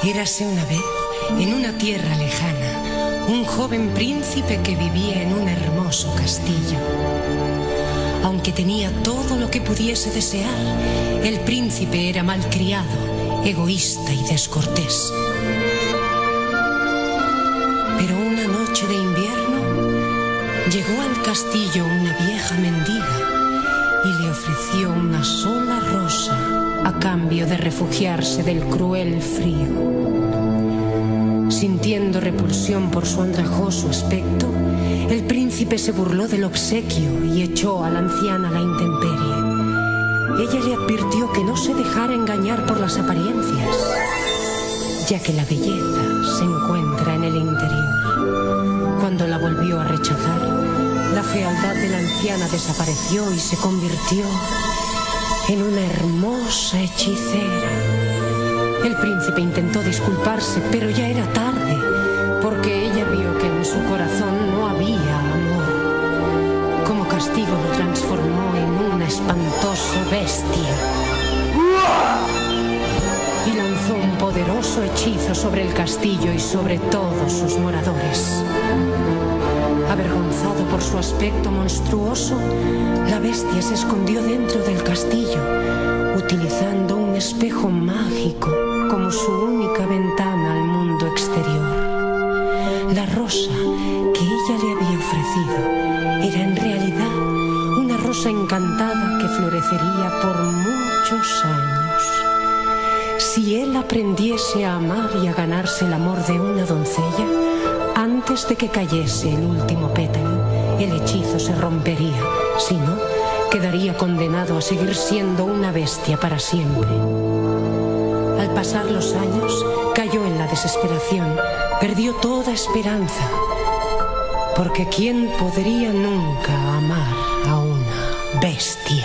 Érase una vez, en una tierra lejana, un joven príncipe que vivía en un hermoso castillo. Aunque tenía todo lo que pudiese desear, el príncipe era malcriado, egoísta y descortés. Pero una noche de invierno llegó al castillo una vieja mendiga y le ofreció una sola rosa a cambio de refugiarse del cruel frío. Sintiendo repulsión por su andrajoso aspecto, el príncipe se burló del obsequio y echó a la anciana a la intemperie. Ella le advirtió que no se dejara engañar por las apariencias, ya que la belleza se encuentra en el interior. Cuando la volvió a rechazar, la fealdad de la anciana desapareció y se convirtió en una hermosa hechicera. El príncipe intentó disculparse, pero ya era tarde, porque ella vio que en su corazón no había amor. Como castigo lo transformó en una espantosa bestia y lanzó un poderoso hechizo sobre el castillo y sobre todos sus moradores. Avergonzado por su aspecto monstruoso, la bestia se escondió dentro del castillo, utilizando un espejo mágico como su única ventana al mundo exterior. La rosa que ella le había ofrecido era en realidad una rosa encantada que florecería por muchos años. Si él aprendiese a amar y a ganarse el amor de una doncella, antes de que cayese el último pétalo, el hechizo se rompería. Si no, quedaría condenado a seguir siendo una bestia para siempre. Al pasar los años, cayó en la desesperación, perdió toda esperanza, porque ¿quién podría nunca amar a una bestia?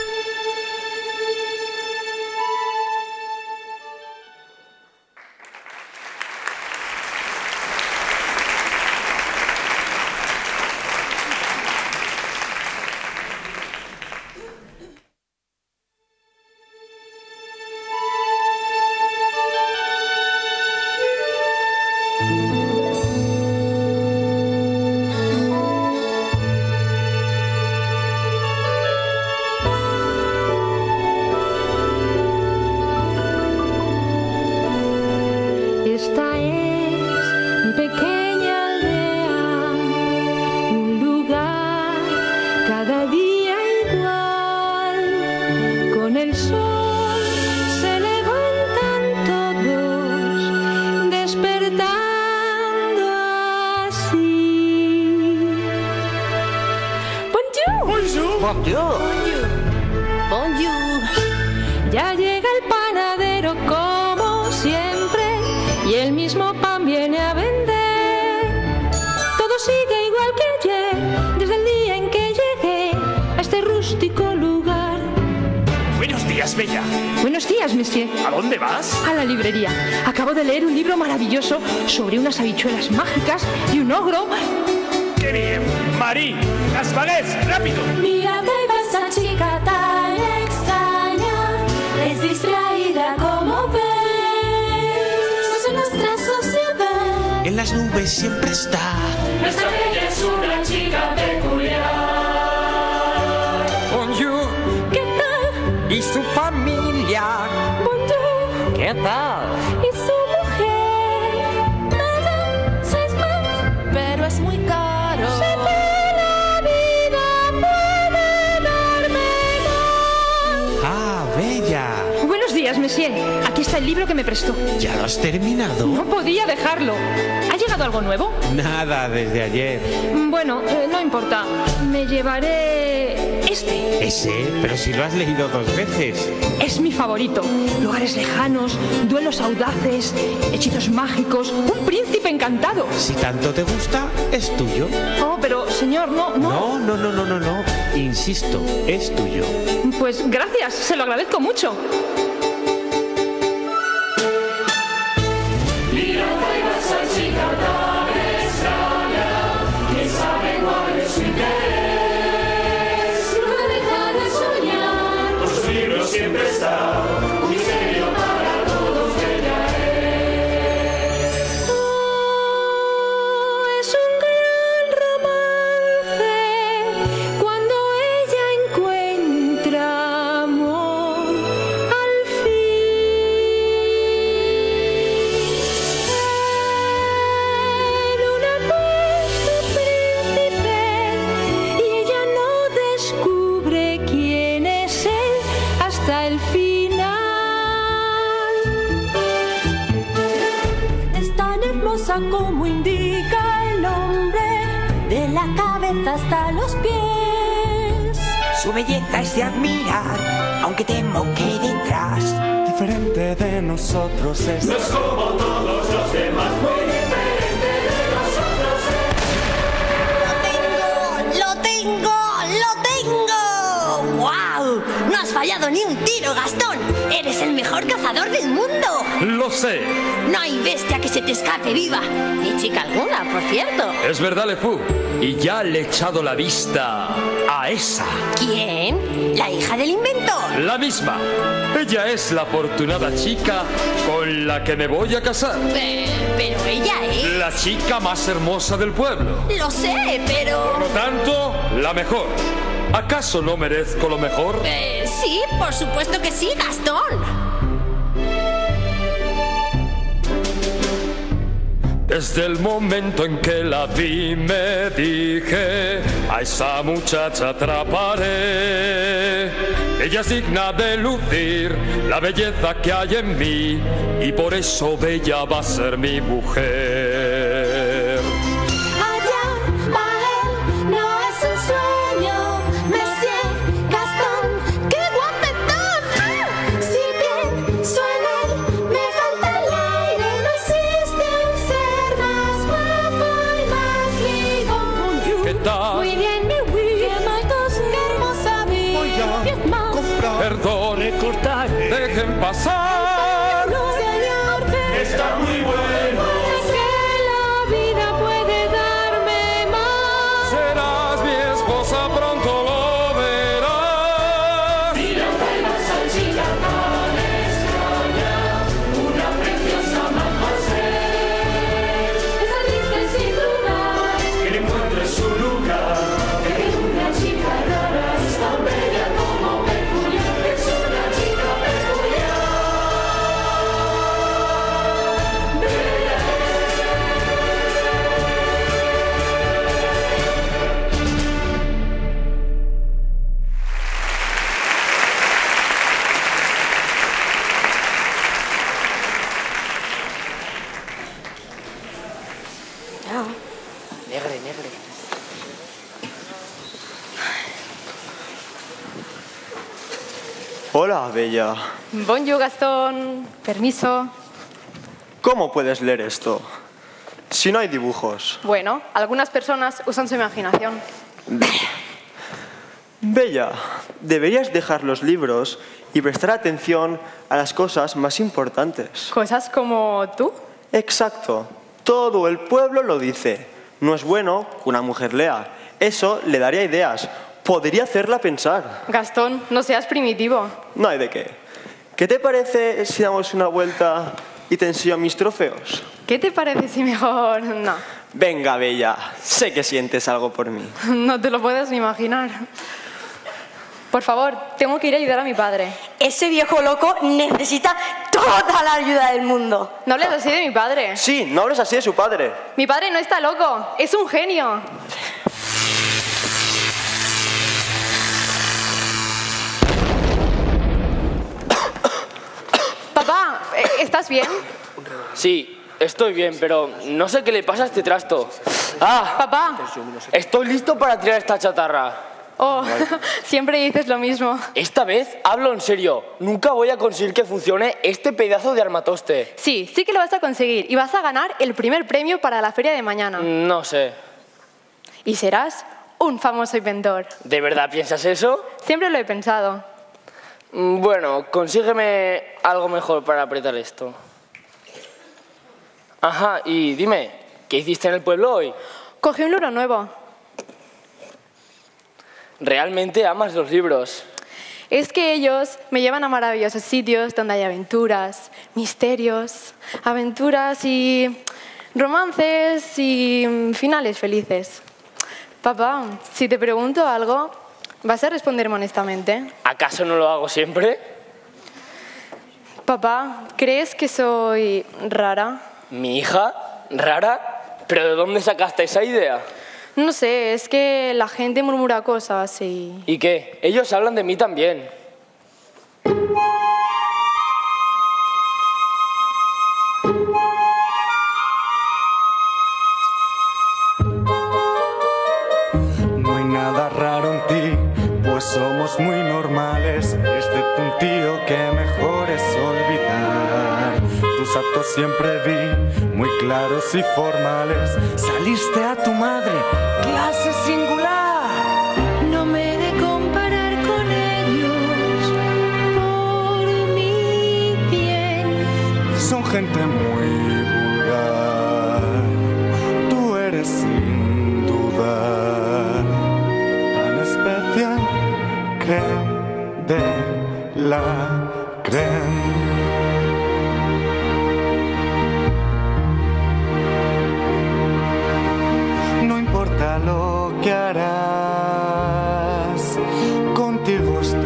Ya llega el panadero como siempre y el mismo pan viene a vender. Todo sigue igual que ayer, desde el día en que llegué a este rústico lugar. Buenos días, Bella. Buenos días, monsieur. ¿A dónde vas? A la librería. Acabo de leer un libro maravilloso sobre unas habichuelas mágicas y un ogro. ¡Qué bien! Marí, las baguettes, rápido. Mira que esa chica tan extraña, es distraída como ves, no en nuestra sociedad. En las nubes siempre está. Nuestra bella es una chica peculiar. Bonjour. ¿Qué tal? ¿Y su familia? Bonjour. ¿Qué tal? ¿Y su mujer? Madame, seis más, pero es muy caro. Se fue la vida, puede darme más. Ah, Bella. Buenos días, monsieur. Aquí está el libro que me prestó. ¿Ya lo has terminado? No podía dejarlo. ¿Ha llegado algo nuevo? Nada desde ayer. Bueno, no importa. Me llevaré este. Ese, pero si lo has leído 2 veces. Es mi favorito. Lugares lejanos, duelos audaces, hechizos mágicos, un príncipe encantado. Si tanto te gusta, es tuyo. Oh, pero señor, no. No. Insisto, es tuyo. Pues gracias, se lo agradezco mucho. Mira que esa chica tan extraña, ¿quién sabe cuál es su interés? No deja de soñar, Tus libros siempre está. un misterio para todos ella es. hasta el final. Es tan hermosa como indica el nombre, de la cabeza hasta los pies. Su belleza es de admirar, aunque temo que detrás. Diferente de nosotros es. No es como todos los demás, muy diferente de nosotros es. ¡Lo tengo! ¡Guau! No has fallado ni un tiro, Gastón. Eres el mejor cazador del mundo. Lo sé. No hay bestia que se te escape viva. Ni chica alguna, por cierto. Es verdad, LeFou. Y ya le he echado la vista a esa. ¿Quién? ¿La hija del inventor? La misma. Ella es la afortunada chica con la que me voy a casar. Pero ella es... La chica más hermosa del pueblo. Lo sé, pero... Por lo tanto, la mejor. ¿Acaso no merezco lo mejor? Sí, por supuesto que sí, Gastón. Desde el momento en que la vi me dije, a esa muchacha atraparé. Ella es digna de lucir la belleza que hay en mí y por eso bella va a ser mi mujer. Allá va él, no es un sueño, Monsieur Gastón, qué guapetón. Si pienso en él, me falta el aire, no existe un ser más guapo y más ligón. ¿Qué tal? Muy bien, mi Wii, qué maltos, qué hermosa vida. Perdón, dejen pasar. No, señor, Está muy bueno. Que la vida puede darme más. Serás mi esposa, pronto lo verás. Esa triste sin lugar. Que le encuentre su lugar. Una chica rara es tan bella como peculiar. Es una chica peculiar. Hola, Bella. Bonjour, Gastón. Permiso. ¿Cómo puedes leer esto? Si no hay dibujos. Bueno, algunas personas usan su imaginación. Bella, deberías dejar los libros y prestar atención a las cosas más importantes. Cosas como tú. Exacto. Todo el pueblo lo dice. No es bueno que una mujer lea. Eso le daría ideas. Podría hacerla pensar. Gastón, no seas primitivo. No hay de qué. ¿Qué te parece si damos una vuelta y te enseño mis trofeos? ¿Qué te parece si mejor no? Venga, Bella. Sé que sientes algo por mí. No te lo puedes ni imaginar. Por favor, tengo que ir a ayudar a mi padre. ese viejo loco necesita toda la ayuda del mundo. No hables así de mi padre. Sí, no hables así de su padre. Mi padre no está loco, es un genio. Papá, ¿estás bien? Sí, estoy bien, pero no sé qué le pasa a este trasto. ¡Ah! Papá. Estoy listo para tirar esta chatarra. Oh, siempre dices lo mismo. Esta vez hablo en serio. Nunca voy a conseguir que funcione este pedazo de armatoste. Sí, sí que lo vas a conseguir y vas a ganar el primer premio para la feria de mañana. No sé. Y serás un famoso inventor. ¿De verdad piensas eso? Siempre lo he pensado. Bueno, consígueme algo mejor para apretar esto. Ajá, y dime, ¿qué hiciste en el pueblo hoy? Cogí un libro nuevo. Realmente amas los libros. Es que ellos me llevan a maravillosos sitios donde hay aventuras, misterios, aventuras y romances y finales felices. Papá, si te pregunto algo, ¿vas a responderme honestamente? ¿Acaso no lo hago siempre? Papá, ¿crees que soy rara? ¿Mi hija? ¿Rara? ¿Pero de dónde sacaste esa idea? No sé, es que la gente murmura cosas y... ¿Y qué? Ellos hablan de mí también. lo que mejor es olvidar. Tus actos siempre vi muy claros y formales. Saliste a tu madre, clase singular. No me he de comparar con ellos por mi bien. Son gente muy vulgar. Tú eres sin duda tan especial, creme de la creme. No importa lo que harás, contigo estoy.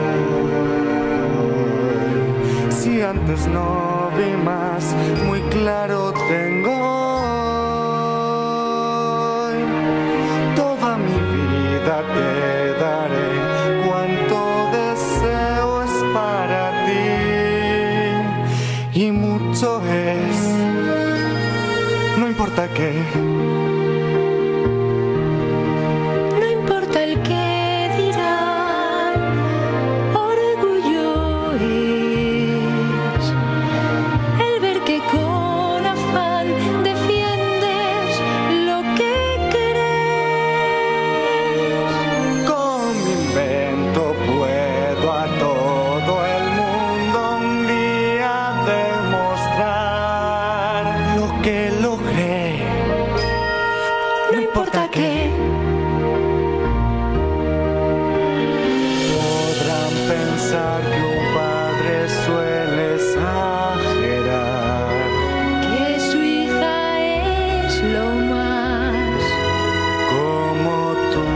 Si antes no vi más, muy claro tengo hoy. Toda mi vida te daré, cuanto deseo es para ti. Y mucho es, no importa qué. No importa el que dirán, orgullo es el ver que con afán defiendes lo que querés. Con mi invento puedo a todo el mundo un día demostrar lo que logré. No importa qué. Podrán pensar que un padre suele exagerar. Que su hija es lo más. Como tú.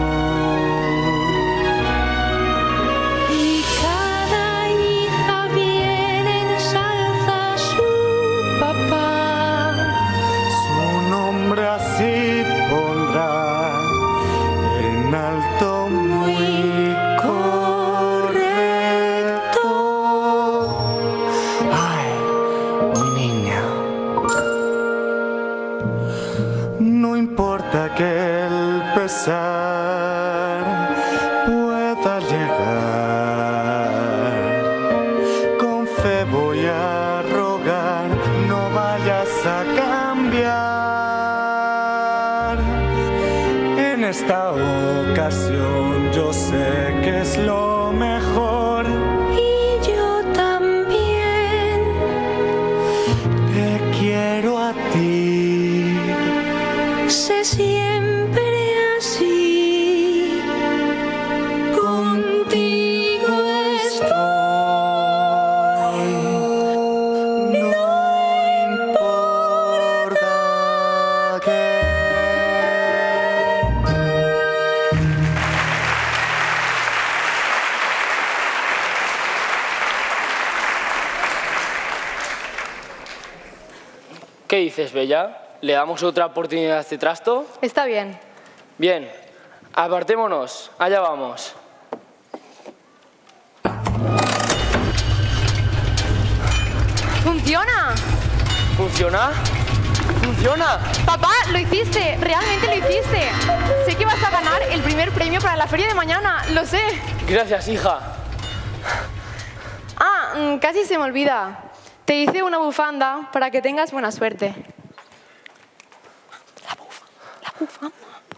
Y cada hija bien ensalza a su papá. Su nombre así pondrá en alto muy correcto. Ay, mi niña. No importa que el pesar pueda llegar. Con fe voy a rogar, no vayas a cambiar. En esta ocasión yo sé que es lo mejor. Y yo también. Te quiero a ti. Sé siempre así. Contigo estoy. No importa qué. ¿Qué dices, Bella? ¿Le damos otra oportunidad a este trasto? Está bien. Bien, apartémonos, allá vamos. ¡Funciona! ¿Funciona? ¡Funciona! Papá, lo hiciste, realmente lo hiciste. Sé que vas a ganar el primer premio para la feria de mañana, lo sé. Gracias, hija. Casi se me olvida. Te hice una bufanda para que tengas buena suerte. La bufanda.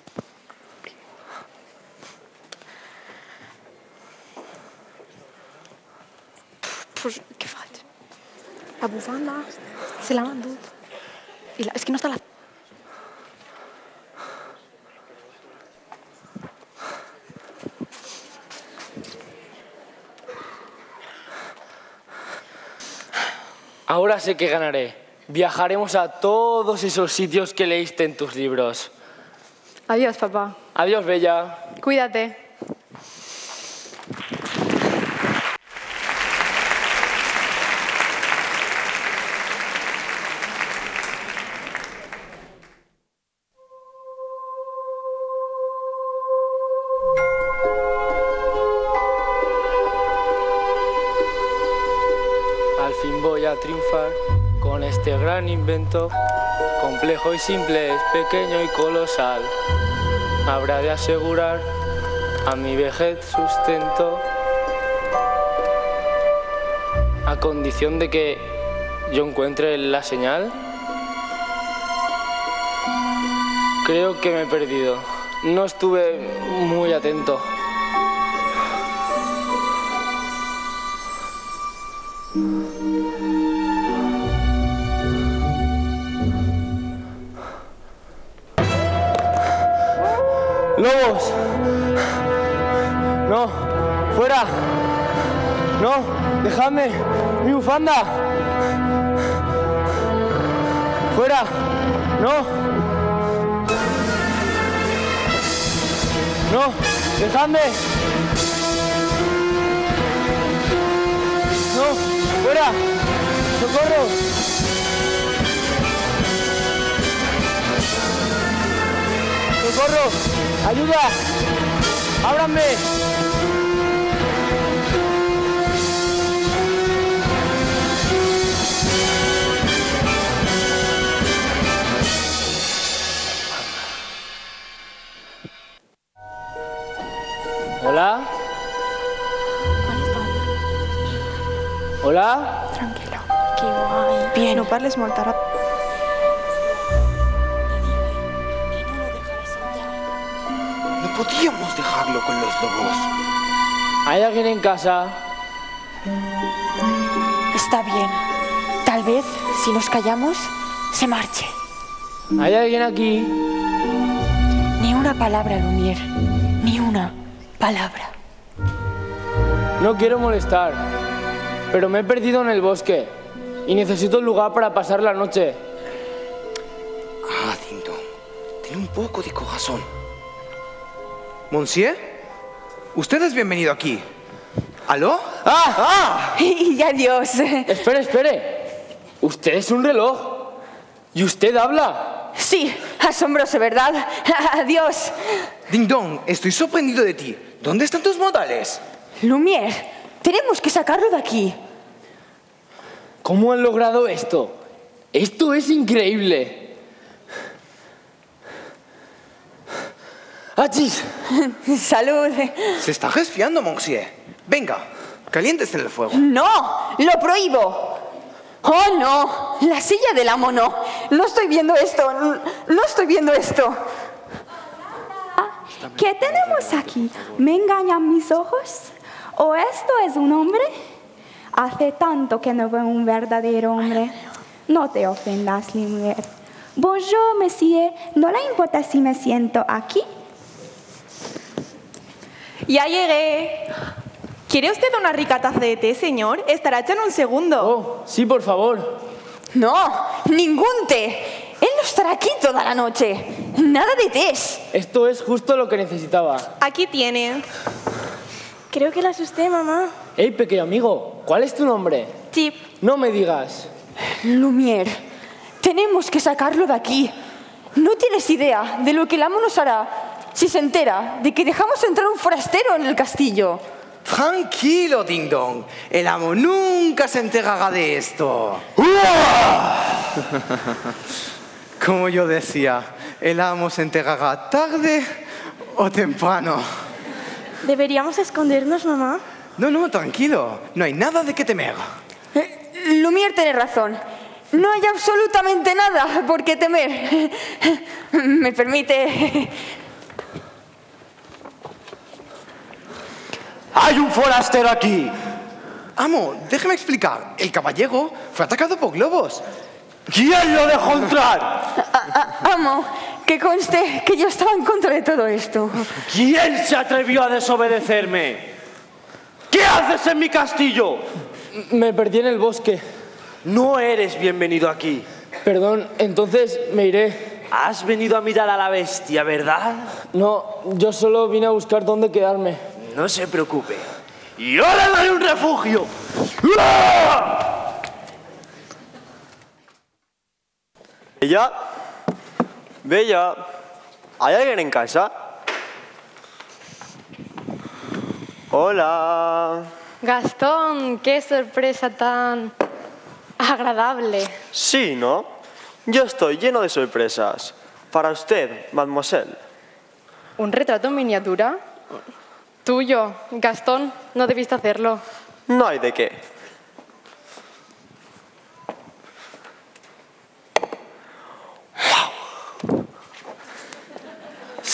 Pues, ¿qué falta? La bufanda se la mando. Es que no está la... Ahora sé que ganaré. Viajaremos a todos esos sitios que leíste en tus libros. Adiós, papá. Adiós, Bella. Cuídate. Al fin voy a triunfar con este gran invento, complejo y simple, es pequeño y colosal. Habrá de asegurar a mi vejez sustento. a condición de que yo encuentre la señal. Creo que me he perdido. No estuve muy atento. ¡Lobos! ¡No! ¡Fuera! ¡No! ¡Dejadme! ¡Mi bufanda! ¡Fuera! ¡No! ¡No! ¡Dejadme! ¡No! ¡Fuera! ¡Socorro! ¡Socorro! ¡Ayuda! ¡Ábranme! Hola. Hola. Tranquilo. Que guai. Bien. No parles molt ara. No podíamos dejarlo con los lobos. ¿Hay alguien en casa? Está bien. Tal vez, si nos callamos, se marche. ¿Hay alguien aquí? Ni una palabra, Lumière. Ni una palabra. No quiero molestar, pero me he perdido en el bosque y necesito un lugar para pasar la noche. Ah, Ding Dong, ten un poco de corazón. Monsieur, usted es bienvenido aquí. ¿Aló? ¡Ah! ¡Ah! Y adiós. Espere, espere. Usted es un reloj. ¿Y usted habla? Sí, asombroso, ¿verdad? Adiós. Ding Dong, estoy sorprendido de ti. ¿Dónde están tus modales? Lumière, tenemos que sacarlo de aquí. ¿Cómo han logrado esto? Esto es increíble. ¡Achis! Salud. Se está resfriando, Monsieur. Venga, caliéntese en el fuego. No, lo prohíbo. Oh, no, la silla del amo no. No estoy viendo esto, no estoy viendo esto. ¿Qué tenemos aquí? ¿Me engañan mis ojos? ¿O esto es un hombre? Hace tanto que no veo un verdadero hombre. No te ofendas, Lumière. Bonjour, monsieur. ¿No le importa si me siento aquí? Ya llegué. ¿Quiere usted una rica taza de té, señor? Estará hecha en un segundo. Oh, sí, por favor. No, ningún té. Él no estará aquí toda la noche. Nada de tés. Esto es justo lo que necesitaba. Aquí tiene. Creo que la asusté, mamá. Hey, pequeño amigo, ¿cuál es tu nombre? Chip. No me digas. Lumière, tenemos que sacarlo de aquí. No tienes idea de lo que el amo nos hará si se entera de que dejamos entrar un forastero en el castillo. Tranquilo, Ding Dong. El amo nunca se enterará de esto. Como yo decía, el amo se enterará tarde o temprano. ¿Deberíamos escondernos, mamá? No, tranquilo. No hay nada de qué temer. Lumière tiene razón. No hay absolutamente nada por qué temer. ¿Me permite? ¡Hay un forastero aquí! Amo, déjeme explicar. El caballero fue atacado por globos. ¿Quién lo dejó entrar? Amo, que conste que yo estaba en contra de todo esto. ¿Quién se atrevió a desobedecerme? ¿Qué haces en mi castillo? Me perdí en el bosque. No eres bienvenido aquí. Perdón, entonces me iré. Has venido a mirar a la bestia, ¿verdad? No, yo solo vine a buscar dónde quedarme. No se preocupe. ¡Yo le daré un refugio! Bella, Bella, ¿hay alguien en casa? Hola. Gastón, qué sorpresa tan agradable. Sí, ¿no? Yo estoy lleno de sorpresas. Para usted, mademoiselle. ¿Un retrato en miniatura? Tuyo, Gastón, no debiste hacerlo. No hay de qué.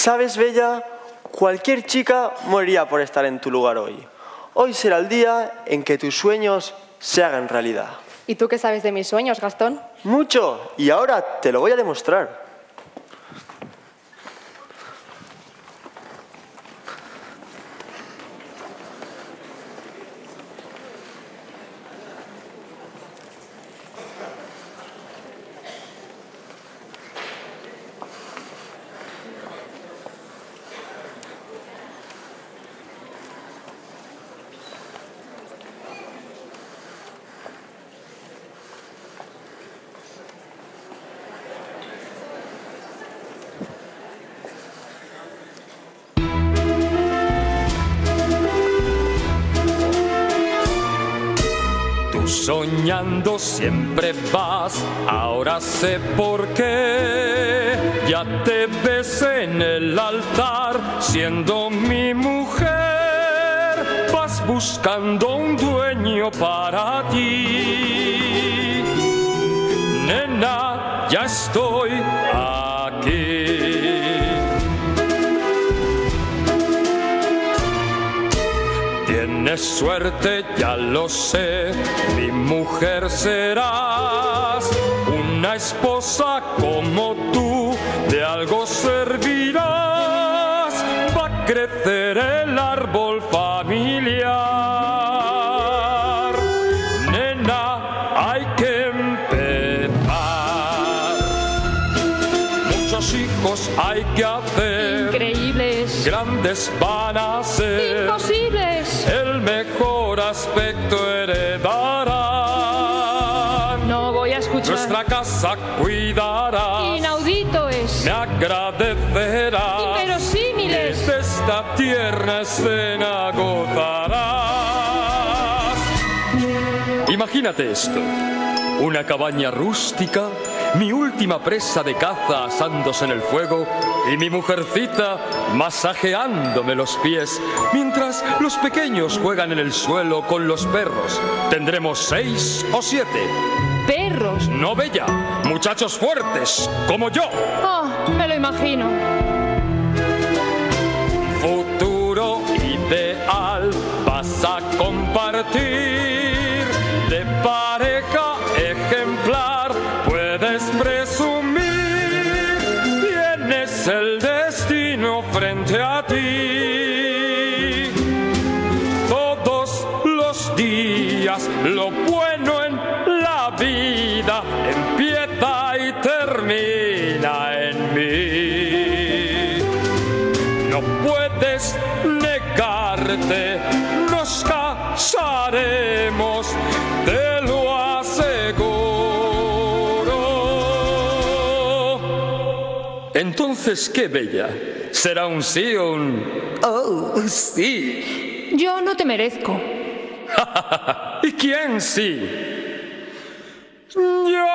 Sabes, Bella, cualquier chica moriría por estar en tu lugar hoy. Hoy será el día en que tus sueños se hagan realidad. ¿Y tú qué sabes de mis sueños, Gastón? Mucho, y ahora te lo voy a demostrar. Soñando siempre vas, ahora sé por qué. Ya te ves en el altar siendo mi mujer. Vas buscando un dueño para ti. Nena, ya estoy aquí. Tienes suerte, ya lo sé, mi mujer serás. Una esposa como tú, de algo servirás. Va a crecer el árbol familiar. Nena, hay que empezar. Muchos hijos hay que hacer. Increíbles. Grandes van a ser. Imposibles. El mejor aspecto heredarán. No voy a escuchar. Nuestra casa cuidarás. Inaudito es. Me agradecerás. Inverosímiles. Y de esta tierna escena gozarás. Imagínate esto. Una cabaña rústica, mi última presa de caza asándose en el fuego y mi mujercita masajeándome los pies mientras los pequeños juegan en el suelo con los perros. Tendremos 6 o 7. ¿Perros? No, Bella, muchachos fuertes, como yo. Oh, me lo imagino. Futuro ideal vas a compartir, de pareja ejemplar puedes presumir. Tienes el destino frente a ti. Todos los días lo bueno en la vida empieza y termina en mí. No puedes negarte, nos casaremos, te lo aseguro. Entonces, ¿qué, Bella? ¿Será un sí o un... oh, sí? Yo no te merezco. ¿Y quién sí? ¡Yo!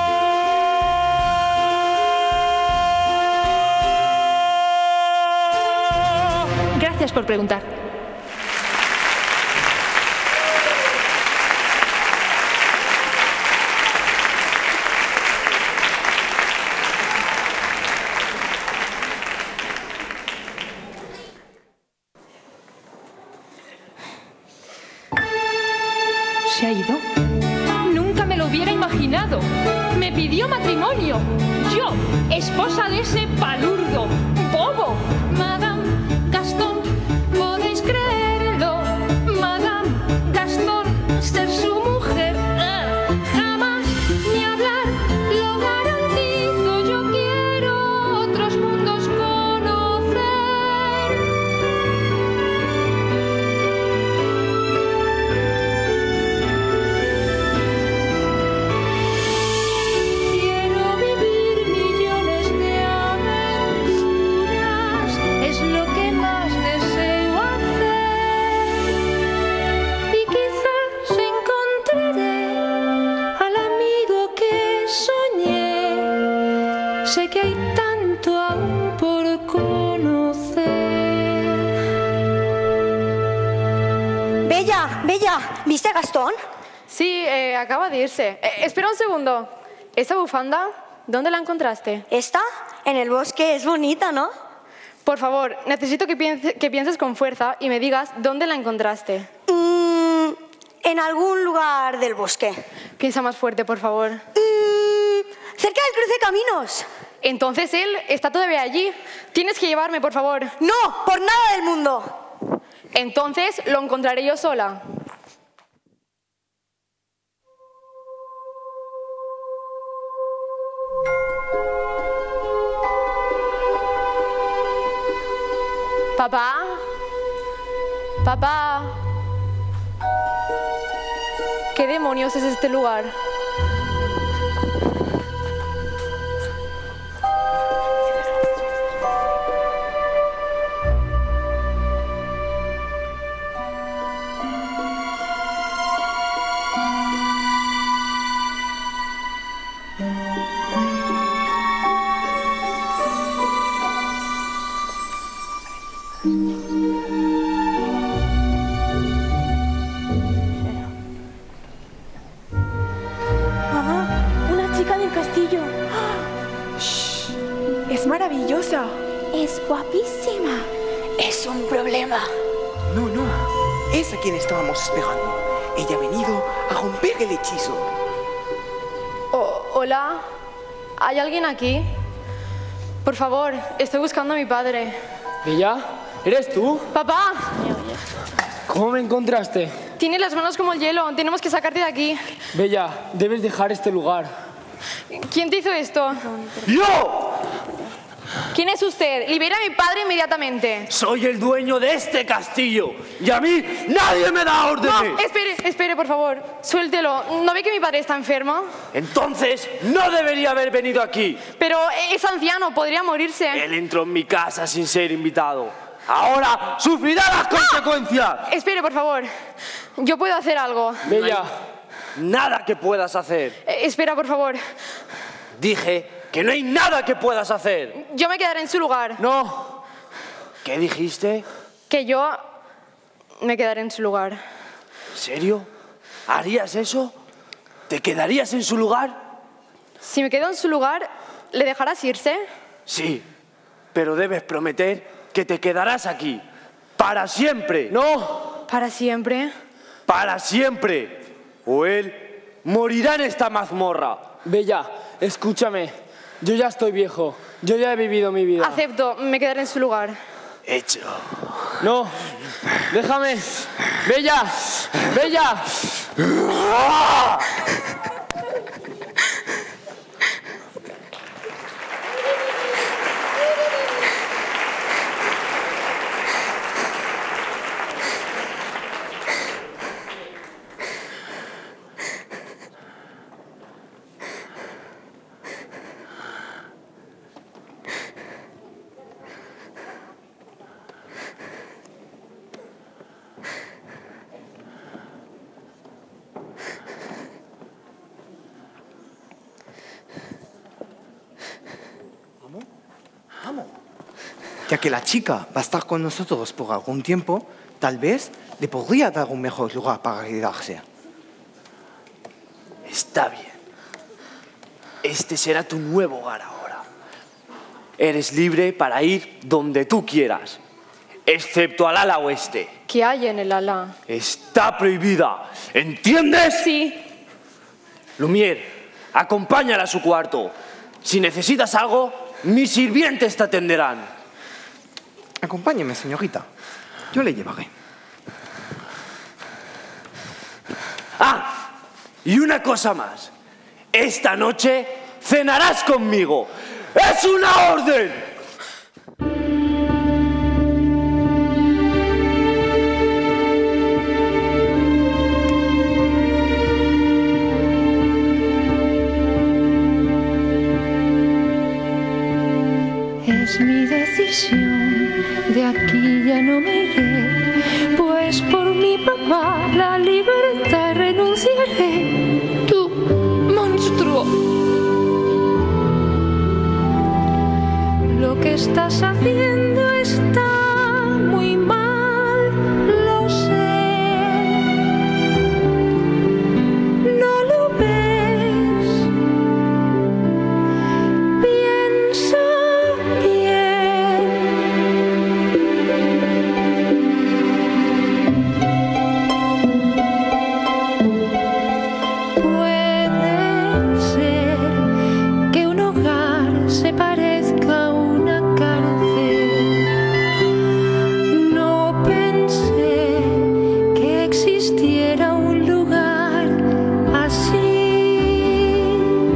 Gracias por preguntar. ¿Se ha ido? Nunca me lo hubiera imaginado. Me pidió matrimonio. Yo, esposa de ese palurdo, bobo. Madame Gastón, podéis creerlo. Madame Gastón, ser su mujer. Jamás ni hablar, lo garantizo. Yo quiero otros mundos conocer. Quiero vivir millones de aventuras, es lo que más deseo hacer. Y quizás encontraré al amigo que soñé. Sé que hay tanto aún por conocer. Bella, Bella, ¿viste a Gastón? Sí, acaba de irse. Espera un segundo. ¿Esa bufanda, dónde la encontraste? ¿Esta? En el bosque, es bonita, ¿no? Por favor, necesito que pienses con fuerza y me digas dónde la encontraste. En algún lugar del bosque. Piensa más fuerte, por favor. Cerca del cruce de caminos. Entonces él está todavía allí. Tienes que llevarme, por favor. No, por nada del mundo. Entonces lo encontraré yo sola. Papá. Papá. ¿Qué demonios es este lugar? Es maravillosa. Es guapísima. Es un problema. No, no. Es a quien estábamos esperando. Ella ha venido a romper el hechizo. Hola. ¿Hay alguien aquí? Por favor, estoy buscando a mi padre. ¿Bella? ¿Eres tú? ¡Papá! ¿Cómo me encontraste? Tiene las manos como el hielo. Tenemos que sacarte de aquí. Bella, debes dejar este lugar. ¿Quién te hizo esto? ¡Yo! ¿Quién es usted? Libera a mi padre inmediatamente. Soy el dueño de este castillo y a mí nadie me da órdenes. No, espere, por favor. Suéltelo. ¿No ve que mi padre está enfermo? Entonces no debería haber venido aquí. Pero es anciano, podría morirse. Él entró en mi casa sin ser invitado. Ahora sufrirá las consecuencias. Espere, por favor. Yo puedo hacer algo. Bella. Nada que puedas hacer. Espera, por favor. Dije que no hay nada que puedas hacer. Yo me quedaré en su lugar. No. ¿Qué dijiste? Que yo me quedaré en su lugar. ¿En serio? ¿Harías eso? ¿Te quedarías en su lugar? Si me quedo en su lugar, ¿le dejarás irse? Sí, pero debes prometer que te quedarás aquí. Para siempre. ¡No! ¿Para siempre? Para siempre. O él morirá en esta mazmorra. Bella, escúchame. Yo ya estoy viejo. Yo ya he vivido mi vida. Acepto, me quedaré en su lugar. Hecho. No, déjame. Bella, Bella. Ya que la chica va a estar con nosotros por algún tiempo, tal vez le podría dar un mejor lugar para quedarse. Está bien. Este será tu nuevo hogar ahora. Eres libre para ir donde tú quieras, excepto al ala oeste. ¿Qué hay en el ala? Está prohibida. ¿Entiendes? Sí. Lumière, acompáñala a su cuarto. Si necesitas algo, mis sirvientes te atenderán. Acompáñeme, señorita. Yo le llevaré. Ah, y una cosa más. Esta noche cenarás conmigo. ¡Es una orden! Es mi decisión, de aquí ya no me iré, pues por mi papá la libertad renunciaré. Tú, monstruo, lo que estás haciendo está muy mal, lo sé. ¿No lo ves? Piensa bien. Puede ser que un hogar se parezca a una cárcel. No pensé que existiera un lugar así.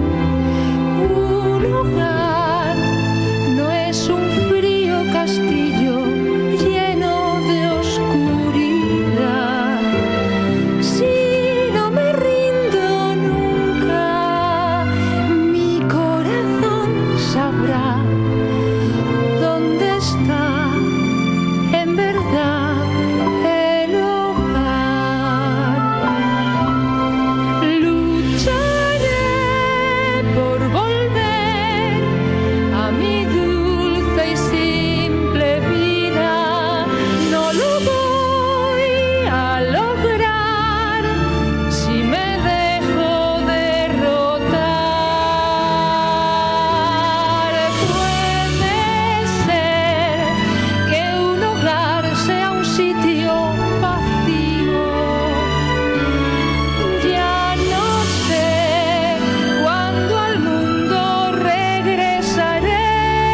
Un hogar no es un frío castillo lleno de oscuridad. Si no me rindo nunca, mi corazón sabrá dónde está en verdad el hogar. Lucharé por volver a mi dulce y simple vida. No lo voy a lograr si me dejo derrotar. Puede ser que un hogar sea un sitio vacío. Ya no sé cuándo al mundo regresaré.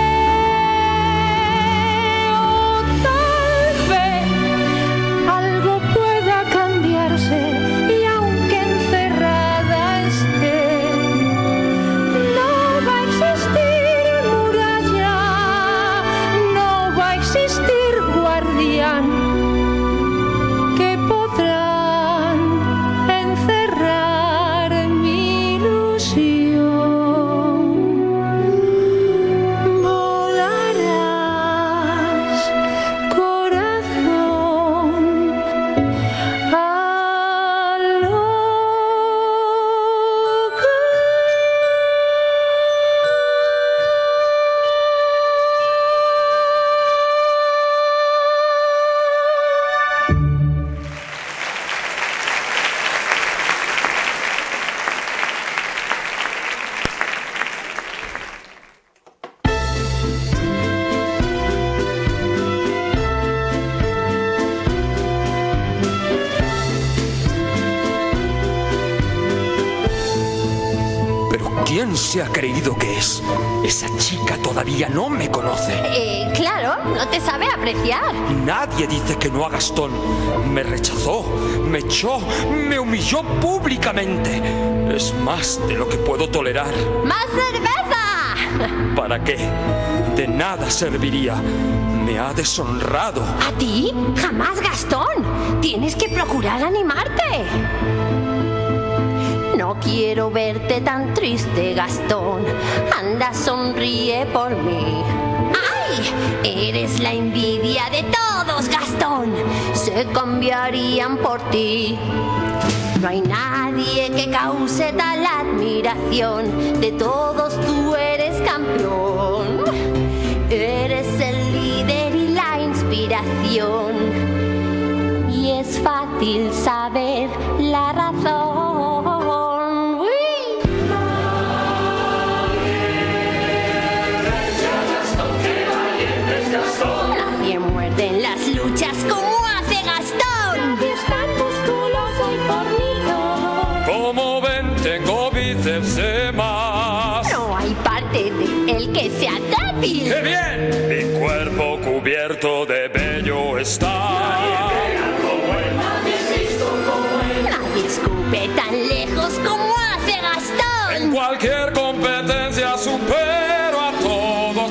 O tal vez algo pueda cambiarse y aunque encerrada esté, no va a existir muralla, no va a existir guardián que podrán encerrar mi ilusión. Volarás, corazón, al ¿Pero quién se ha creído que es? Esa chica todavía no me conoce. Claro, no te sabe apreciar. Nadie dice que no a Gastón. Me rechazó, me echó, me humilló públicamente. Es más de lo que puedo tolerar. ¡Más cerveza! ¿Para qué? De nada serviría. Me ha deshonrado. ¿A ti? Jamás, Gastón. Tienes que procurar animarte. No quiero verte tan triste, Gastón. Anda, sonríe por mí. ¡Ay! Eres la envidia de todos, Gastón. Se cambiarían por ti. No hay nadie que cause tal admiración. De todos tú eres campeón. Eres el líder y la inspiración. Y es fácil saber la razón. Nadie muerde en las luchas como hace Gastón. Nadie es tan musculoso y fornido. Como ven, tengo bíceps de más. No hay parte de él que sea débil. ¡Qué bien! Mi cuerpo cubierto de vello está. Nadie escupe tan lejos como hace Gastón. En cualquier competencia supero a todos.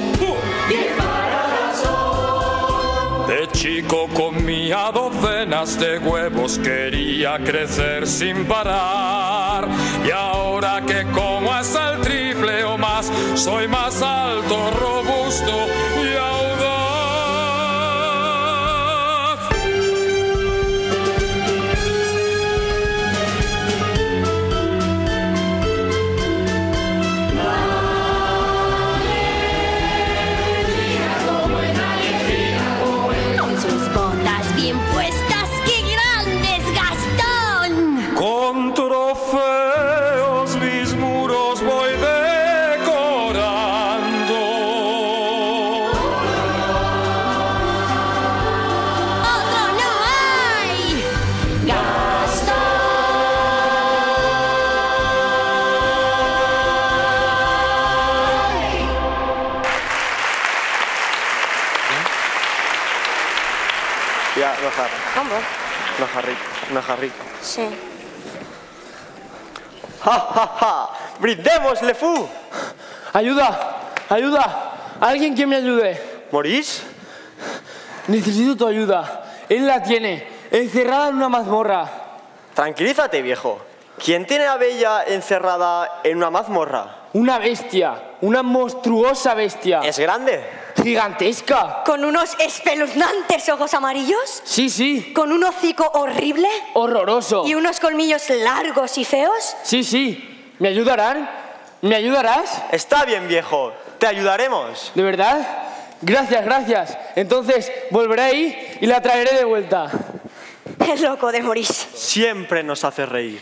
De chico comía docenas de huevos, quería crecer sin parar. Y ahora que como hasta el triple o más, soy más alto, robusto y audaz. Una jarrita. Sí. ¡Ja, ja, ja! ¡Brindemos, Le Fou! ¡Ayuda! ¡Ayuda! ¡Alguien que me ayude! ¿Morís? Necesito tu ayuda. Él la tiene, encerrada en una mazmorra. Tranquilízate, viejo. ¿Quién tiene a Bella encerrada en una mazmorra? Una bestia, una monstruosa bestia. ¿Es grande? Gigantesca. ¿Con unos espeluznantes ojos amarillos? Sí, sí. ¿Con un hocico horrible? Horroroso. ¿Y unos colmillos largos y feos? Sí, sí. ¿Me ayudarán? ¿Me ayudarás? Está bien, viejo. Te ayudaremos. ¿De verdad? Gracias, gracias. Entonces volveré ahí y la traeré de vuelta. El loco de Morís. Siempre nos hace reír.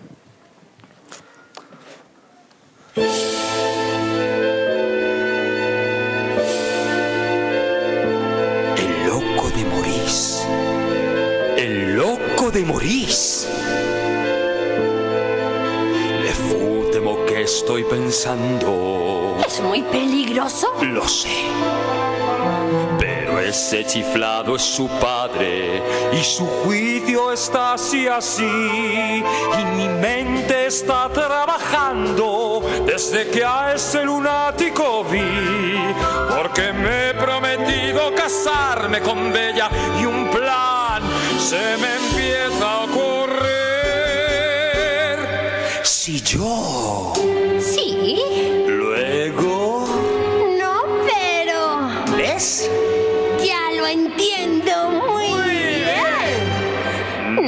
El loco de Morís. El loco de Morís. Le Fou, temo que estoy pensando. ¿Es muy peligroso? Lo sé. Pero ese chiflado es su padre y su juicio está así. Y mi mente está trabajando desde que a ese lunático vi. Porque me he prometido casarme con Bella y un plan se me empieza a ocurrir. Si yo... Sí. Luego... No, pero... ¿Ves? Ya lo entiendo muy bien.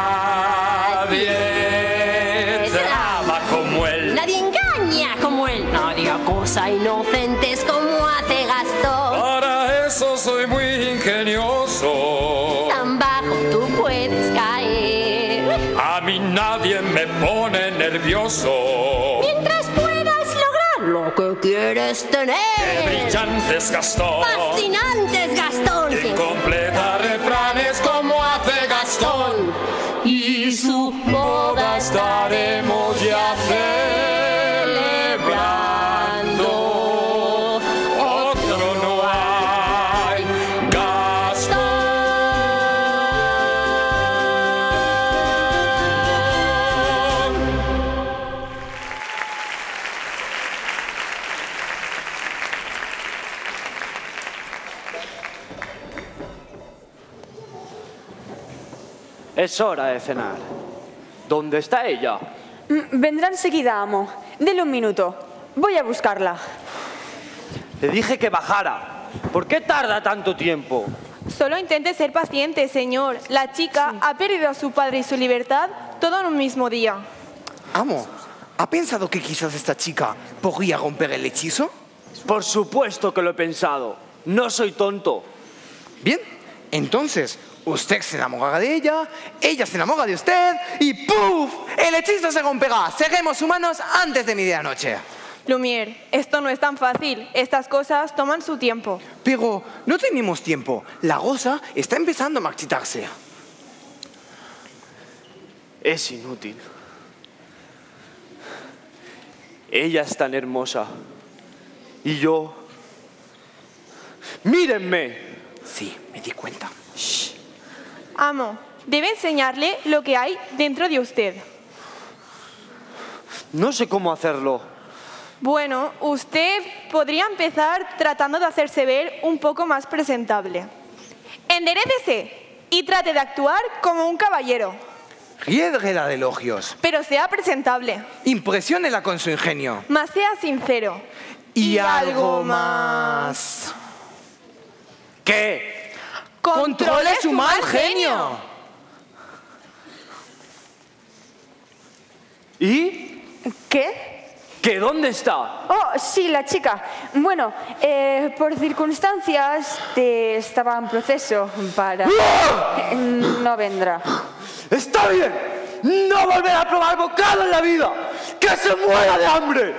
Nadie trama como él. Nadie engaña como él. No diga cosas inocentes como hace Gastón. Para eso soy muy ingenioso. Tan bajo tú puedes caer. A mí nadie me pone nervioso. Mientras puedas lograr lo que quieres tener. ¡Qué brillantes, Gastón! ¡Fascinantes, Gastón! Y completa refranes como hace Gastón. Y su boda estaremos ya celebrando. Otro no hay, Gastón. Es hora de cenar. ¿Dónde está ella? Vendrá enseguida, amo. Dele un minuto. Voy a buscarla. Le dije que bajara. ¿Por qué tarda tanto tiempo? Solo intente ser paciente, señor. La chica ha perdido a su padre y su libertad todo en un mismo día. Amo, ¿ha pensado que quizás esta chica podría romper el hechizo? Por supuesto que lo he pensado. No soy tonto. Bien, entonces usted se enamorará de ella se enamora de usted y ¡puf! El hechizo se romperá. Seremos humanos antes de medianoche. Lumière, esto no es tan fácil. Estas cosas toman su tiempo. Pero no tenemos tiempo. La rosa está empezando a marchitarse. Es inútil. Ella es tan hermosa. Y yo... ¡Mírenme! Sí, me di cuenta. Shh. Amo, debe enseñarle lo que hay dentro de usted. No sé cómo hacerlo. Bueno, usted podría empezar tratando de hacerse ver un poco más presentable. Enderécese y trate de actuar como un caballero. Riédrela de elogios. Pero sea presentable. Impresiónela con su ingenio. Más sea sincero. Y algo más. ¿Qué? ¡Controle su mal genio! ¿Y? ¿Qué? ¿Que dónde está? Oh, sí, la chica. Bueno, por circunstancias estaba en proceso para... No vendrá. ¡Está bien! ¡No volverá a probar bocado en la vida! ¡Que se muera de hambre!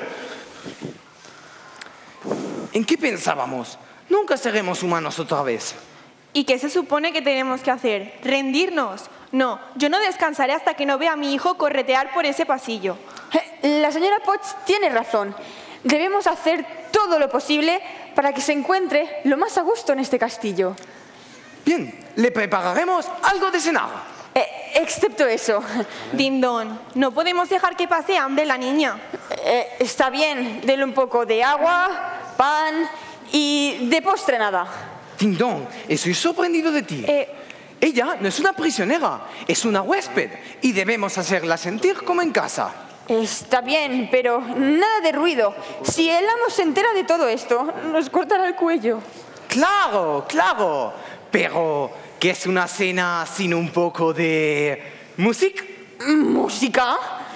¿En qué pensábamos? Nunca seremos humanos otra vez. ¿Y qué se supone que tenemos que hacer? ¿Rendirnos? No, yo no descansaré hasta que no vea a mi hijo corretear por ese pasillo. La señora Potts tiene razón. Debemos hacer todo lo posible para que se encuentre lo más a gusto en este castillo. Bien, le prepararemos algo de cenar. Excepto eso. Dindon, no podemos dejar que pase hambre la niña. Está bien, denle un poco de agua, pan y de postre nada. Dindon, estoy sorprendido de ti. Ella no es una prisionera, es una huésped y debemos hacerla sentir como en casa. Está bien, pero nada de ruido. Si el amo se entera de todo esto, nos cortará el cuello. Claro, claro. Pero, ¿qué es una cena sin un poco de música? ¿Música?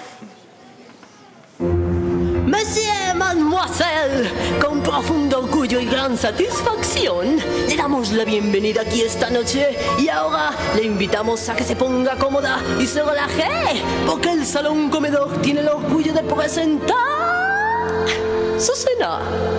Monsieur, mademoiselle, con profundo orgullo y gran satisfacción, le damos la bienvenida aquí esta noche y ahora le invitamos a que se ponga cómoda y se relaje, porque el salón comedor tiene el orgullo de presentar su cena.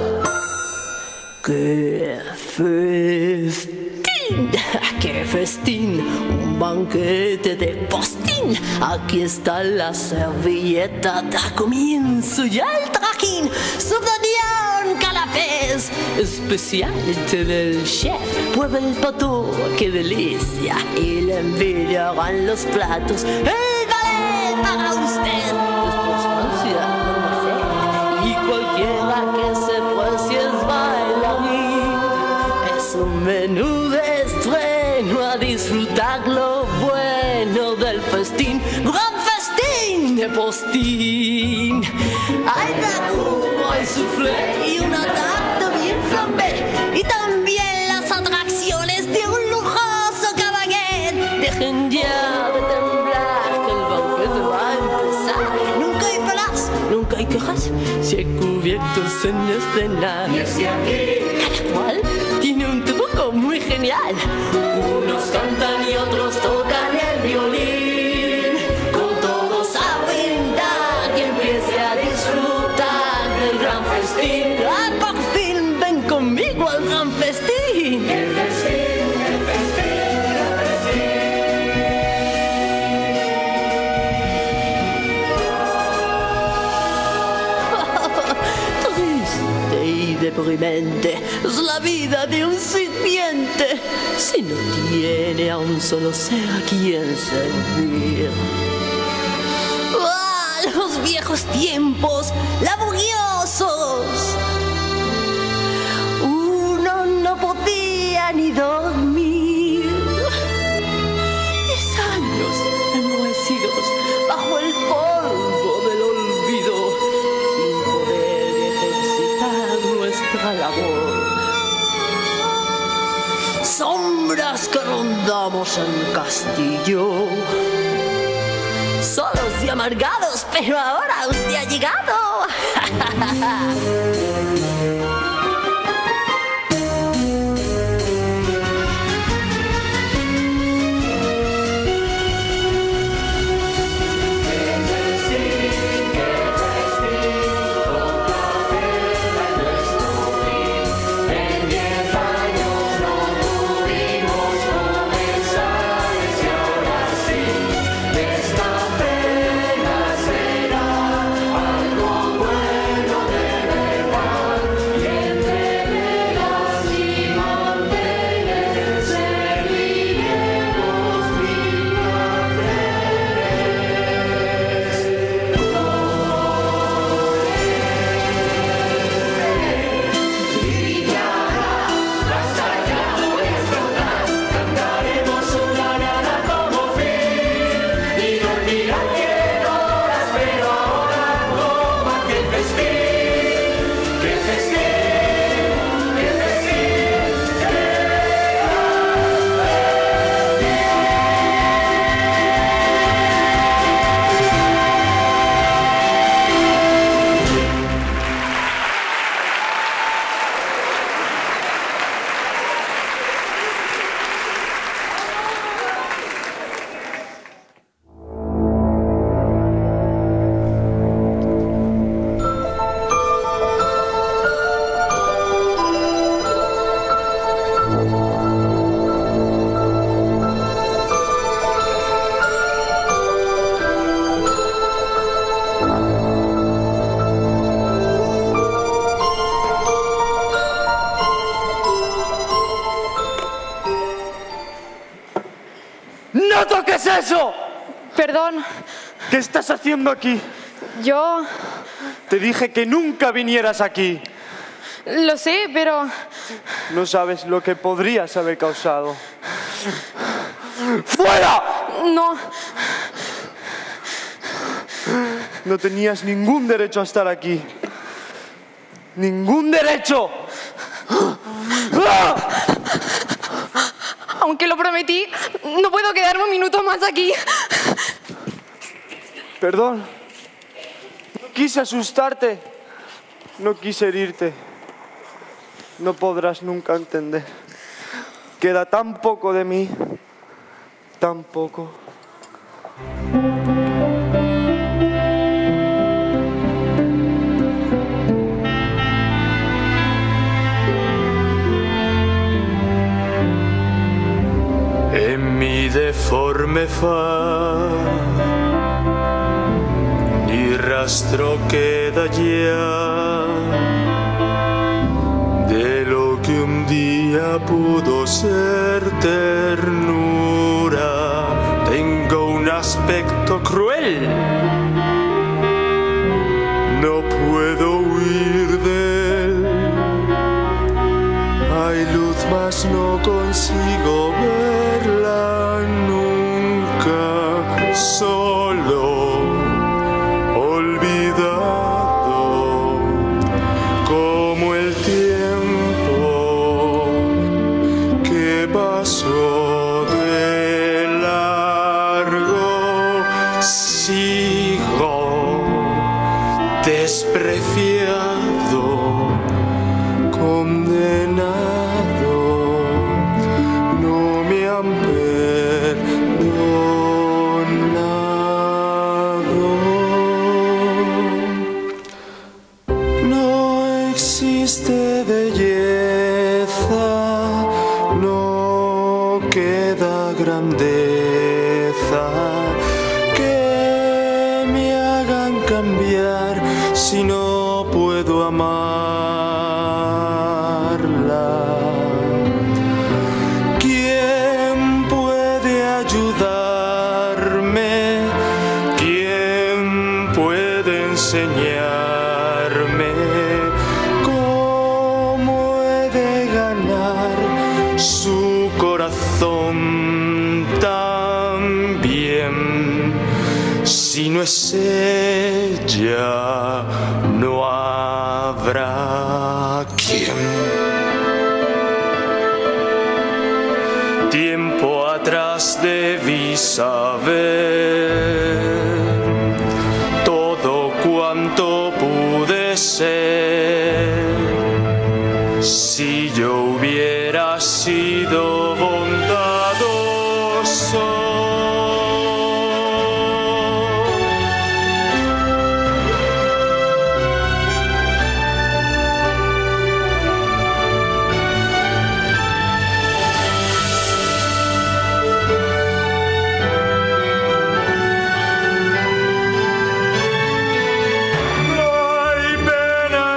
¡Qué festín! ¡Qué festín! Un banquete de postín. Aquí está la servilleta, da comienzo ya el trajín. Subdanión canapés, especialmente del chef. Prueba el pato, qué delicia. Y le envidiarán los platos. El ballet para usted. Después Francia, mademoiselle. Y cualquiera que se precie es bailarín. Es un menú de estreno a disfrutar lo bueno del festín. ¡Gran festín de postín! Hay ragout, hay soufflé y una tarte bien flambé. Y también las atracciones de un lujoso cabaret. Dejen ya de temblar que el banquete va a empezar. Nunca hay pelas, nunca hay quejas, si hay cubiertos en escena. Y es que aquí cada cual tiene un truco muy genial. Unos cantan y otros tocan el violín. Con todos a brindar y empiece a disfrutar del gran festín. ¡Ah, por fin! ¡Ven conmigo al gran festín! el festín, el festín, el festín. Triste y deprimente es la vida de un sirviente si no tiene a un solo ser a quien servir. ¡Ah, los viejos tiempos laboriosos! Uno no podía ni dormir. 10 años enmohecidos bajo el polvo del olvido, sin poder ejercitar nuestra labor. Sombras que rondamos el castillo, solos y amargados, pero ahora usted ha llegado. Esta pena será algo bueno de verdad. ¿Qué es eso? Perdón, ¿Qué estás haciendo aquí? yo Te dije que nunca vinieras aquí. lo sé, pero No sabes lo que podrías haber causado. ¡Fuera! no. No tenías ningún derecho a estar aquí. ¡Ningún derecho! ¡Ah! Aunque lo prometí, no puedo quedarme un minuto más aquí. Perdón. No quise asustarte. No quise herirte. No podrás nunca entender. Queda tan poco de mí. Tan poco. En mi deforme faz ni rastro queda ya de lo que un día pudo ser ternura. Tengo un aspecto cruel, no puedo huir de él. Hay luz, mas no consigo verla nunca. Solo, olvidado, como el tiempo que pasó de largo. Sigo despreciado, condenado, no me han perdonado. No existe belleza, no queda grandeza que me hagan cambiar si no puedo amarla. ¿Quién puede ayudarme? ¿Quién puede enseñarme cómo he de ganar su corazón también? Si no es ella, no habrá quien. Tiempo atrás debí saber todo cuanto pude ser. Si yo hubiera sido bondadoso, no hay pena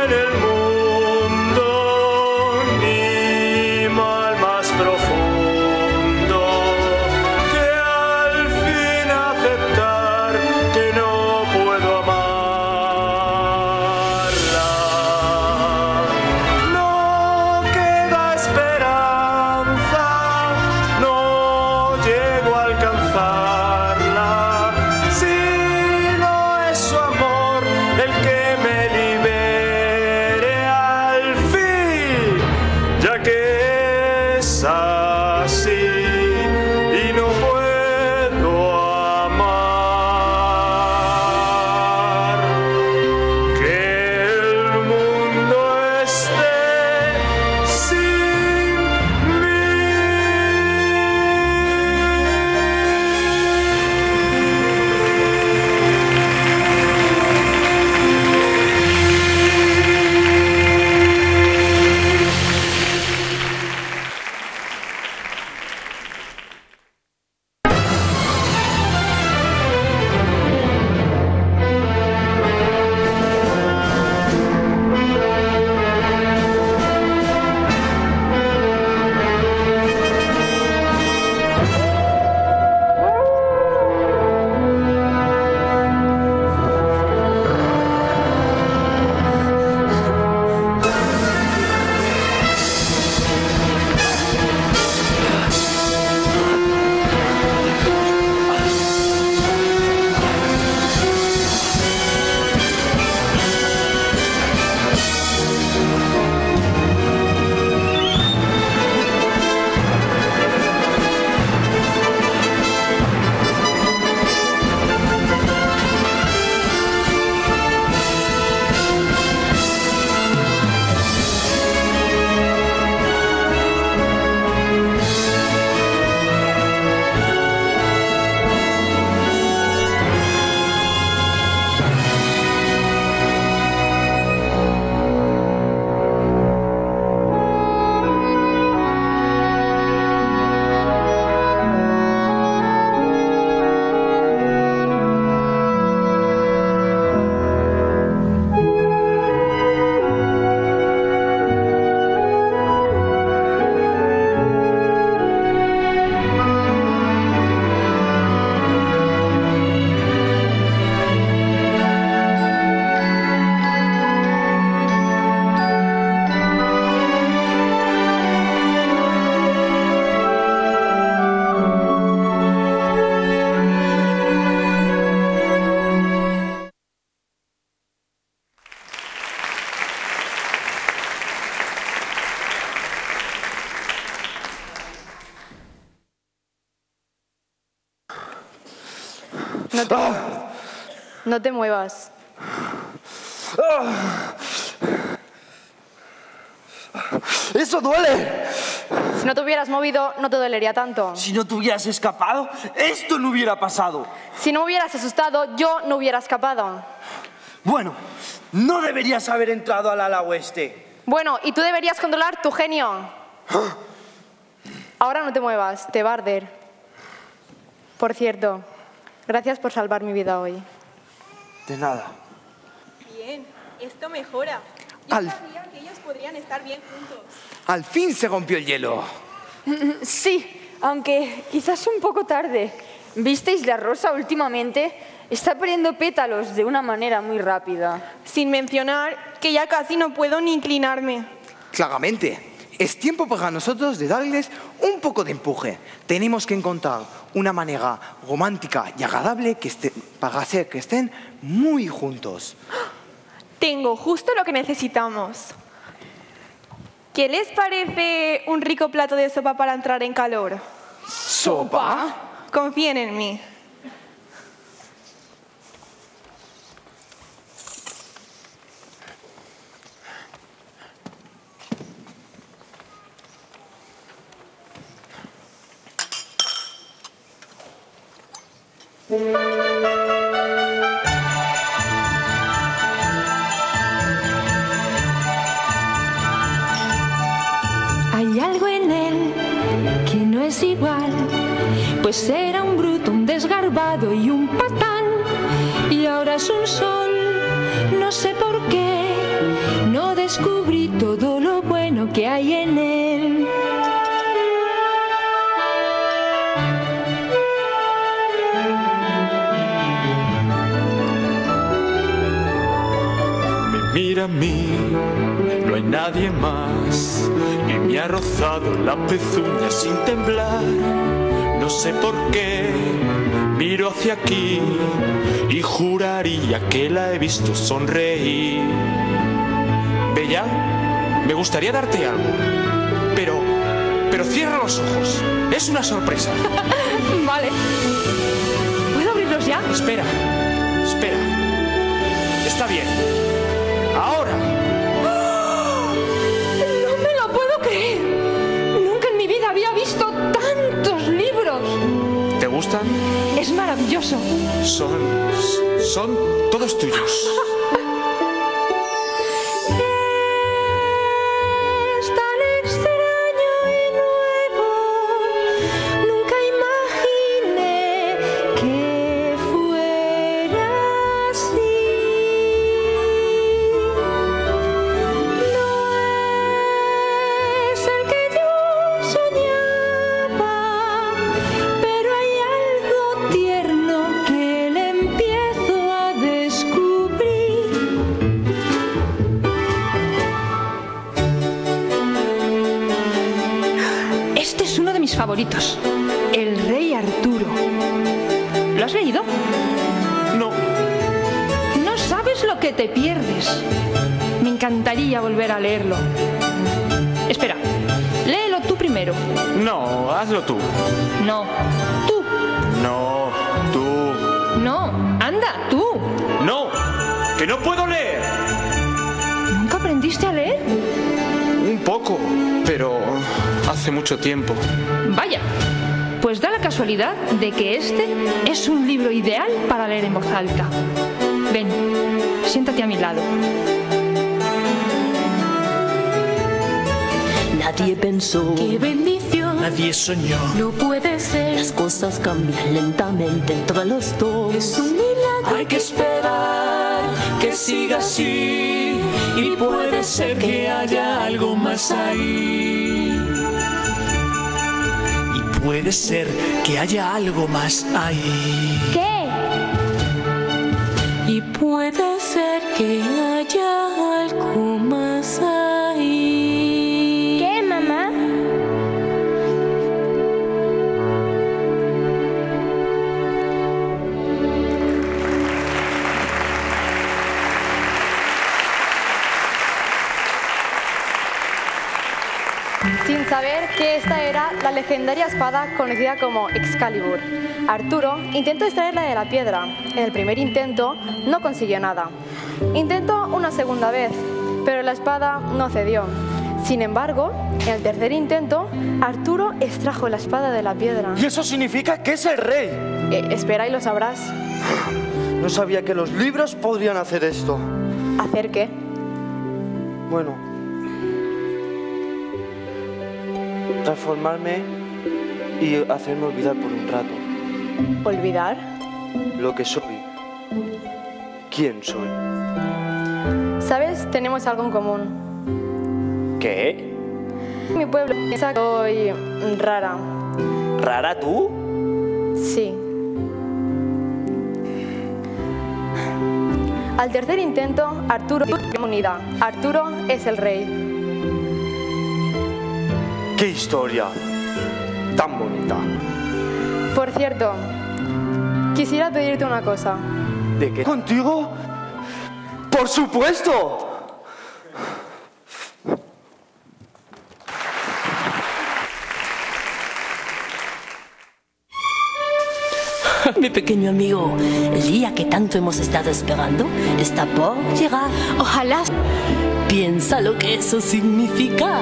No te muevas. ¡Eso duele! Si no te hubieras movido, no te dolería tanto. Si no te hubieras escapado, esto no hubiera pasado. Si no me hubieras asustado, yo no hubiera escapado. Bueno, no deberías haber entrado al ala oeste. Bueno, y tú deberías controlar tu genio. Ahora no te muevas, te va a arder. Por cierto, gracias por salvar mi vida hoy. De nada. Bien, esto mejora. Yo sabía que ellos podrían estar bien juntos. Al fin se rompió el hielo. Sí, aunque quizás un poco tarde. ¿Visteis la rosa últimamente? Está perdiendo pétalos de una manera muy rápida. Sin mencionar que ya casi no puedo ni inclinarme. Claramente. Es tiempo para nosotros de darles un poco de empuje. Tenemos que encontrar una manera romántica y agradable para hacer que estén muy juntos. Tengo justo lo que necesitamos. ¿Qué les parece un rico plato de sopa para entrar en calor? ¿Sopa? Confíen en mí. Hay algo en él que no es igual, pues era un bruto, un desgarbado y un patán, y ahora es un sol, no sé por qué, no descubrí todo lo bueno que hay en él. Mira a mí, no hay nadie más, y me ha rozado la pezuña sin temblar. No sé por qué, miro hacia aquí y juraría que la he visto sonreír. Bella, me gustaría darte algo, pero cierra los ojos, es una sorpresa. Vale. ¿Puedo abrirlos ya? Espera, está bien. ¡Ahora! ¡No me lo puedo creer! Nunca en mi vida había visto tantos libros. ¿Te gustan? Es maravilloso. Son todos tuyos. Es tan extraño y nuevo. Nunca imaginé que fuera así. Favoritos, El Rey Arturo. ¿Lo has leído? No. No sabes lo que te pierdes. Me encantaría volver a leerlo. Espera, léelo tú primero. No, hazlo tú. No, tú. No, tú. No, anda, tú. No, que no puedo leer. ¿Nunca aprendiste a leer? Un poco, pero hace mucho tiempo. Vaya, pues da la casualidad de que este es un libro ideal para leer en voz alta. Ven, siéntate a mi lado. Nadie pensó. ¡Qué bendición! Nadie soñó. No puede ser. Las cosas cambian lentamente entre los dos. Es un milagro. Hay que esperar que siga así. Y puede ser que haya algo más ahí. Y puede ser que haya algo más ahí. ¿Qué? Y puede ser que haya algo más ahí. ¿Qué, mamá? sin saber que esta era la legendaria espada conocida como Excalibur. Arturo intentó extraerla de la piedra. En el primer intento no consiguió nada. Intentó una segunda vez, pero la espada no cedió. Sin embargo, en el tercer intento, Arturo extrajo la espada de la piedra. Y eso significa que es el rey. Espera y lo sabrás. No sabía que los libros podrían hacer esto. ¿Hacer qué? Bueno, transformarme y hacerme olvidar por un rato. ¿Olvidar? Lo que soy. ¿Quién soy? ¿Sabes? Tenemos algo en común. ¿Qué? Mi pueblo piensa que soy rara. ¿Rara tú? Sí. Al tercer intento, Arturo es la comunidad. Arturo es el rey. ¡Qué historia tan bonita! Por cierto, quisiera pedirte una cosa. ¿De qué? ¿Contigo? ¡Por supuesto! Mi pequeño amigo, el día que tanto hemos estado esperando está por llegar. Ojalá. Piensa lo que eso significa.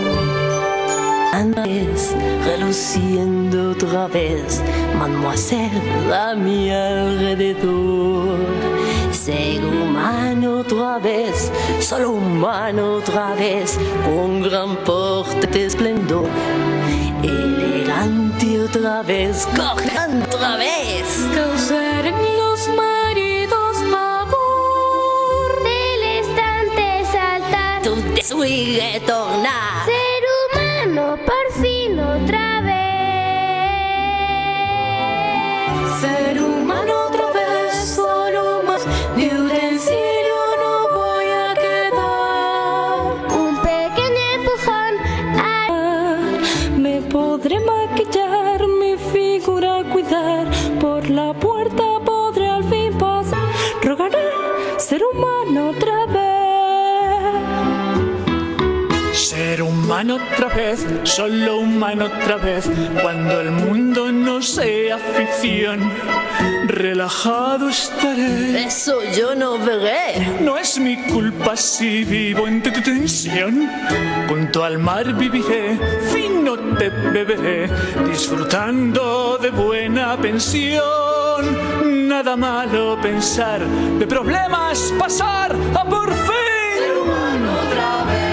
Antes, reluciendo otra vez, mademoiselle a mi alrededor. Ser humano otra vez, solo humano otra vez, con gran porte de esplendor. Elegante otra vez, corriendo otra vez. Causar en los maridos pavor. Del estante saltar. Tú te y retornar. Ser humano por fin otra vez. Ser humano otra vez, solo más de utensilio no voy a quedar. Un pequeño empujón. Me podré maquillar, mi figura cuidar. Por la puerta podré al fin pasar. Rogaré ser humano otra vez. Ser humano otra vez, solo humano otra vez. Cuando el mundo no sea ficción, relajado estaré. Eso yo no veré. No es mi culpa si vivo en tensión. Junto al mar viviré, fino te beberé, disfrutando de buena pensión. Nada malo pensar, de problemas pasar a por fin. Ser humano otra vez.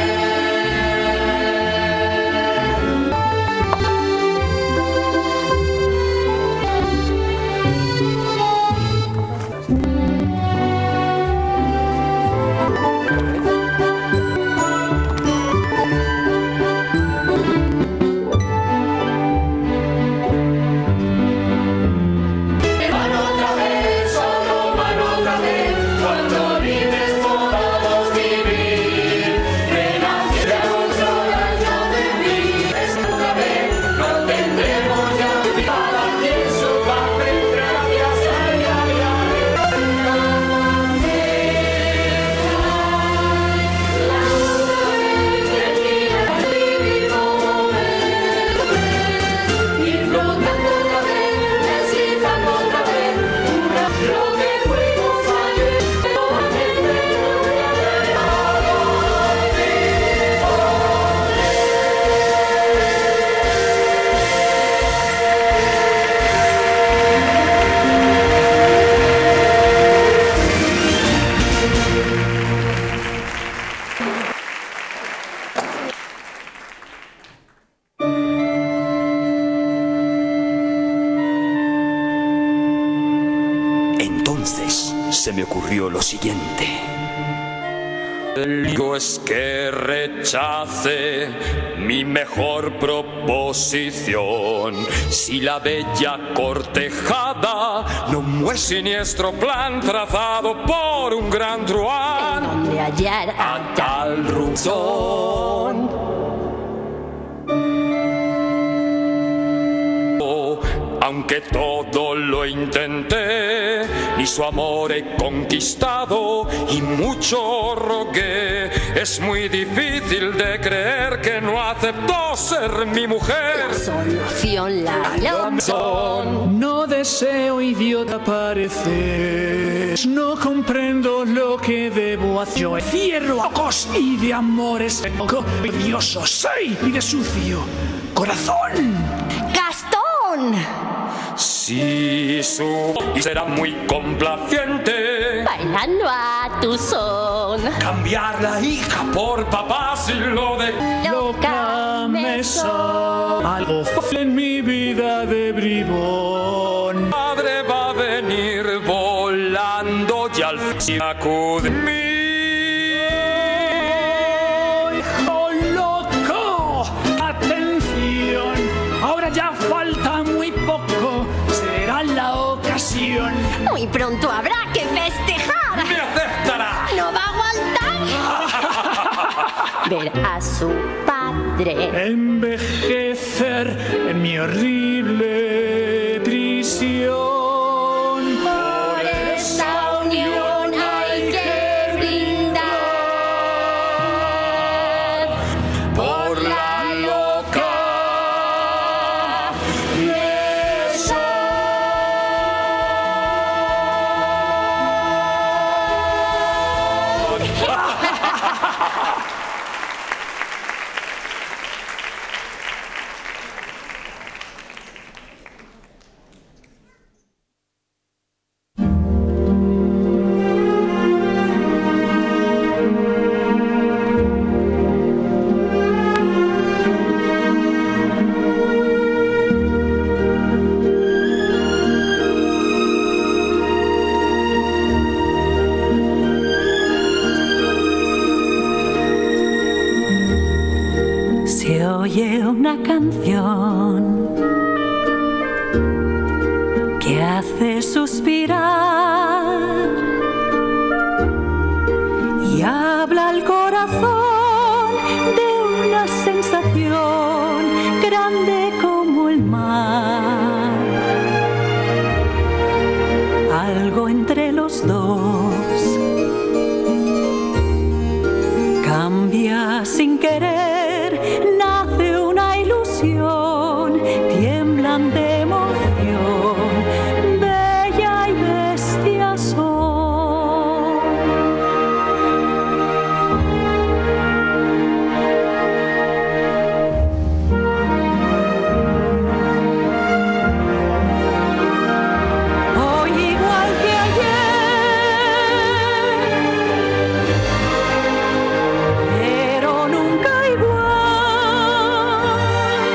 Cuando vives podamos vivir, renacer otro año de mí. Esta vez no tendremos ya olvidada quien su papel gracias a y flotando otra vez, deslizando otra vez, lo que fuimos ayer. Entonces se me ocurrió lo siguiente. El digo es que rechace mi mejor proposición. Si la bella cortejada no muere siniestro plan trazado por un gran truán, donde hallar a tal razón. Aunque todo lo intenté, ni su amor he conquistado y mucho rogué. Es muy difícil de creer que no aceptó ser mi mujer. La solución la No deseo idiota parecer, no comprendo lo que debo hacer. Yo cierro ojos y de amores odioso soy y de sucio corazón. ¡Gastón! Sí, y será muy complaciente bailando a tu son. Cambiar la hija por papá si lo de loca me soy. Algo fue en mi vida de bribón. Padre va a venir volando y al fin acude mí. ¡Oh, loco! ¡Atención! Ahora ya falta muy poco. Será la ocasión. Muy pronto habrá que festejar. ¡Me aceptará! ¡No va a aguantar! Ver a su padre envejecer en mi horrible prisión. Por esta unión hay que brindar. Por la loca Se oye una canción que hace suspirar y habla al corazón de una sensación grande como el mar. Algo entre los dos cambia sin querer, nace una ilusión, tiemblan de emoción, bella y bestia son. Hoy igual que ayer, pero nunca igual.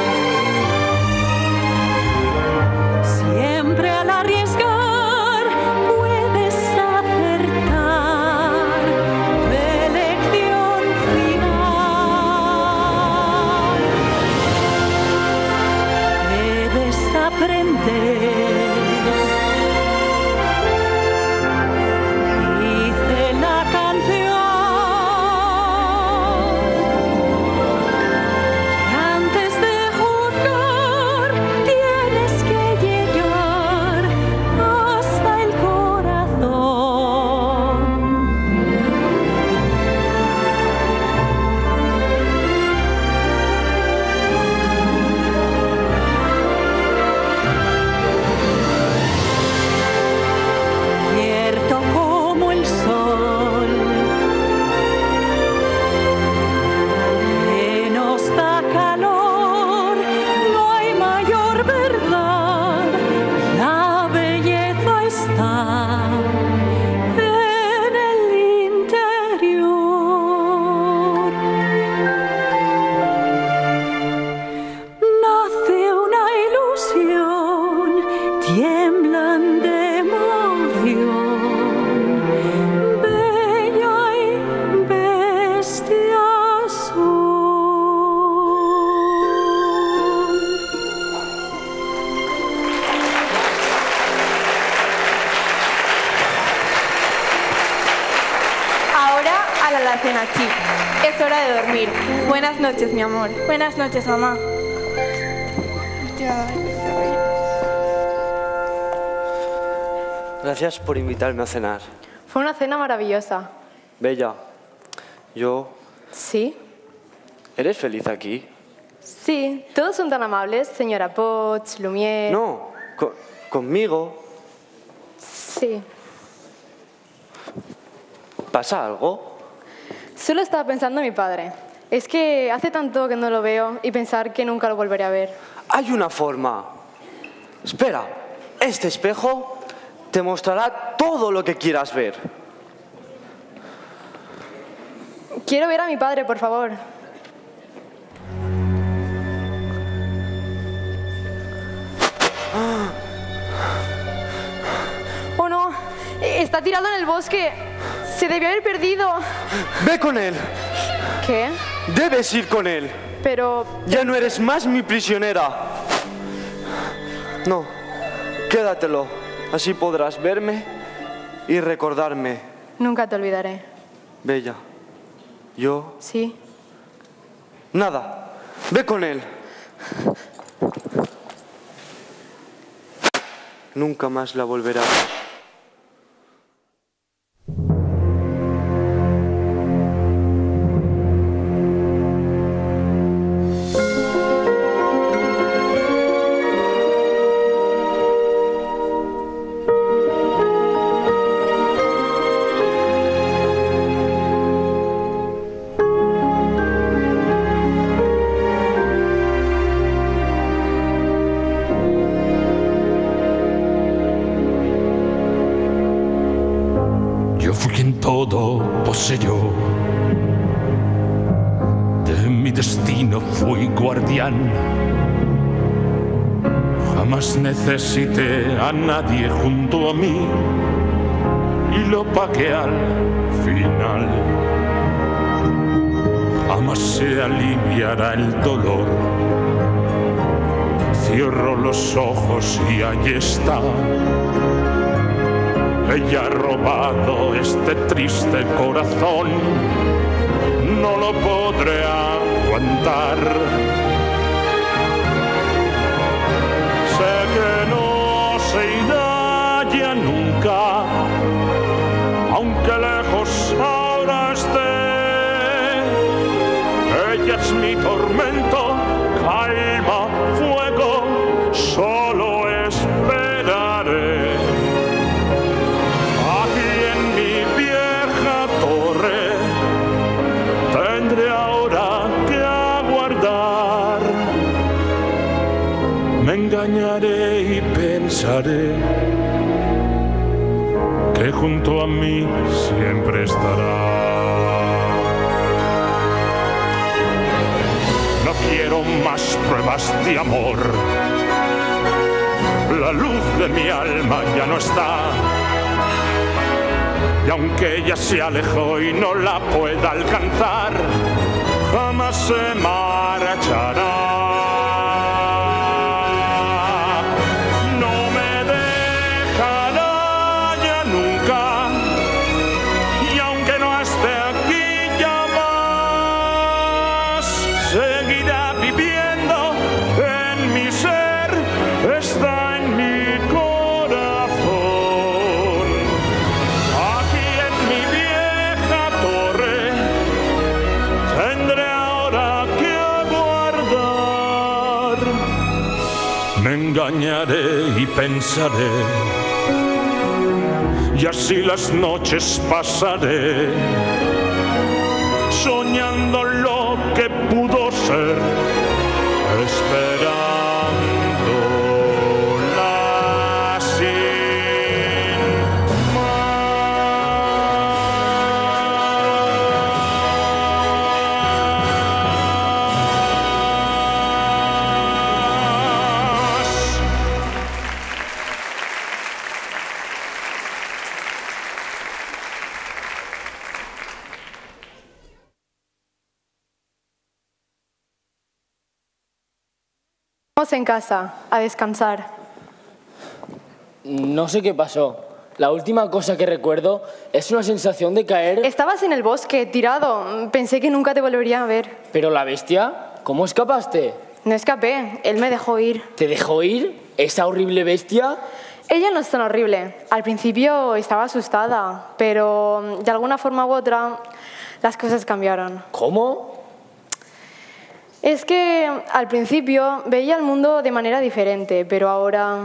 Siempre al arriesgar puedes acertar tu elección final. Debes aprender. Dice la canción que antes de juzgar tienes que llegar hasta el corazón. Cierto como el sol que nos da calor, no hay mayor verdad, la belleza está en el interior. Nace una ilusión, tiemblan de emoción, bella y bestia son. Ahora a la alacena, Chi. Es hora de dormir. Buenas noches, mi amor. Buenas noches, mamá. Gracias por invitarme a cenar. Fue una cena maravillosa. Bella, ¿Sí? ¿eres feliz aquí? Sí, todos son tan amables, señora Potts, Lumière... No, conmigo. Sí. ¿Pasa algo? Solo estaba pensando en mi padre. Es que hace tanto que no lo veo y pensar que nunca lo volveré a ver. Hay una forma. Espera, este espejo te mostrará todo lo que quieras ver. Quiero ver a mi padre, por favor. ¡Oh, no! Está tirado en el bosque. Se debió haber perdido. ¡Ve con él! ¿Qué? Debes ir con él. Pero... Ya no eres más mi prisionera. No, quédatelo. Así podrás verme y recordarme. Nunca te olvidaré. Bella, yo... Sí. Nada, ve con él. Nunca más la volverá a ver. Todo poseyó. De mi destino fui guardián. Jamás necesité a nadie junto a mí y lo pagué al final. Jamás se aliviará el dolor. Cierro los ojos y ahí está. Ella ha robado este triste corazón, no lo podré aguantar. Sé que no se irá ya nunca, aunque lejos ahora esté. Ella es mi tormento, calma, fuego, solo esperaré. Me engañaré y pensaré que junto a mí siempre estará. No quiero más pruebas de amor. La luz de mi alma ya no está. Y aunque ella se alejó y no la pueda alcanzar, jamás se marchará. Seguirá viviendo en mi ser, está en mi corazón. Aquí en mi vieja torre tendré ahora que aguardar. Me engañaré y pensaré, y así las noches pasaré, soñando lo que pudo ser, esperándola sin más. Vamos en casa, a descansar. No sé qué pasó. La última cosa que recuerdo es una sensación de caer... Estabas en el bosque, tirado. Pensé que nunca te volvería a ver. ¿Pero la bestia? ¿Cómo escapaste? No escapé, él me dejó ir. ¿Te dejó ir? ¿Esa horrible bestia? Ella no es tan horrible. Al principio estaba asustada, pero de alguna forma u otra las cosas cambiaron. ¿Cómo? Es que al principio veía el mundo de manera diferente, pero ahora...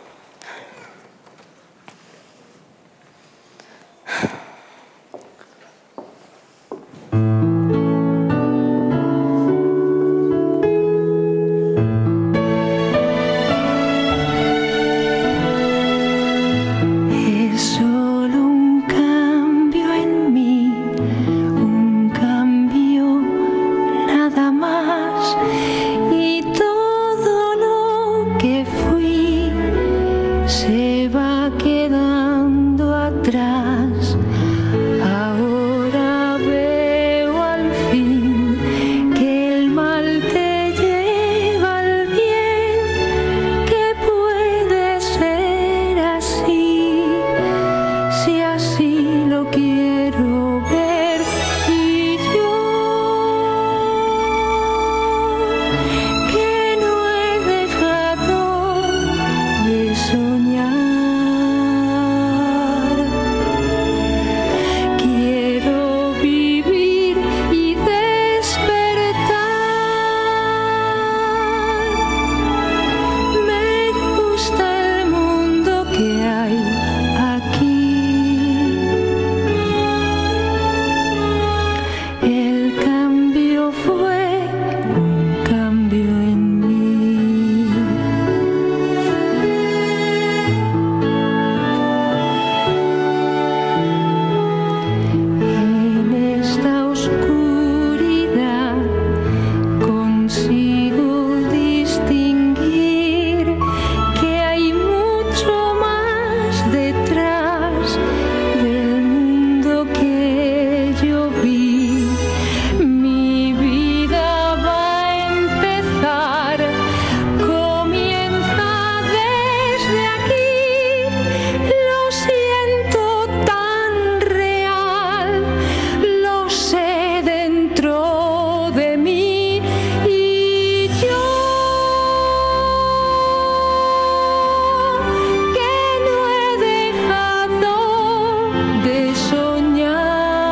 Es solo un cambio en mí, un cambio nada más, y todo lo que fui se va quedando atrás. Ahora veo al fin que el mal te lleva al bien, que puede ser así, si así lo quiero ver. Y yo, que no he dejado de soñar, quiero vivir y despertar. Me gusta el mundo que hay aquí. El cambio fue un cambio en mí. En esta oscuridad consigo distinguir que hay mucho más detrás del mundo que yo vi. Mi vida va a empezar, comienza desde aquí. Lo siento tan real, lo sé dentro de mí. Y yo, que no he dejado de soñar,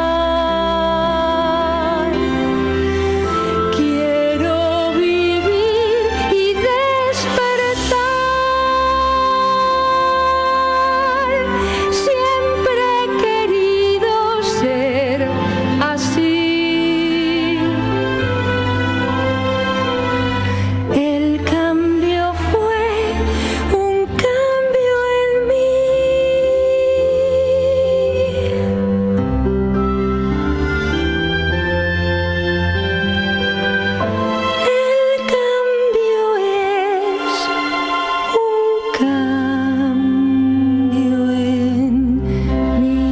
quiero vivir y despertar. Siempre he querido ser así. El cambio fue un cambio en mí. El cambio es un cambio en mí.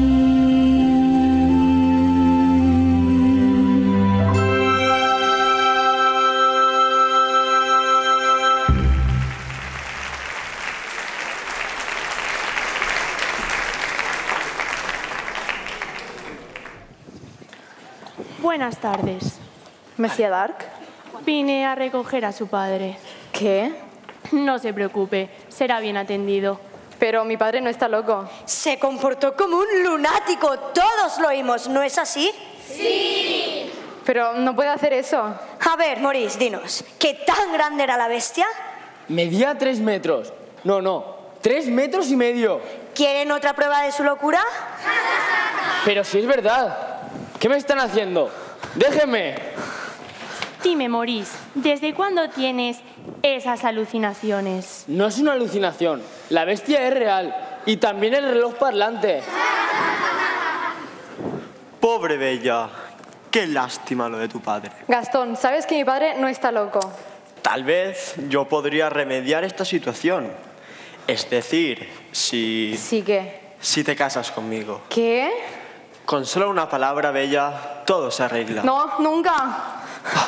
Buenas tardes. ¿Monsieur Dark? Vine a recoger a su padre. ¿Qué? No se preocupe, será bien atendido. Pero mi padre no está loco. Se comportó como un lunático, todos lo oímos, ¿no es así? Sí. Pero no puede hacer eso. A ver, Maurice, dinos, ¿qué tan grande era la bestia? Medía 3 metros. No, 3 metros y medio. ¿Quieren otra prueba de su locura? Pero si es verdad. ¿Qué me están haciendo? ¡Déjenme! Dime, Maurice, ¿desde cuándo tienes esas alucinaciones? No es una alucinación. La bestia es real. Y también el reloj parlante. Pobre Bella. Qué lástima lo de tu padre. Gastón, sabes que mi padre no está loco. Tal vez yo podría remediar esta situación. Es decir, si... ¿Sí qué? Si te casas conmigo. ¿Qué? Con solo una palabra, Bella, todo se arregla. No, nunca.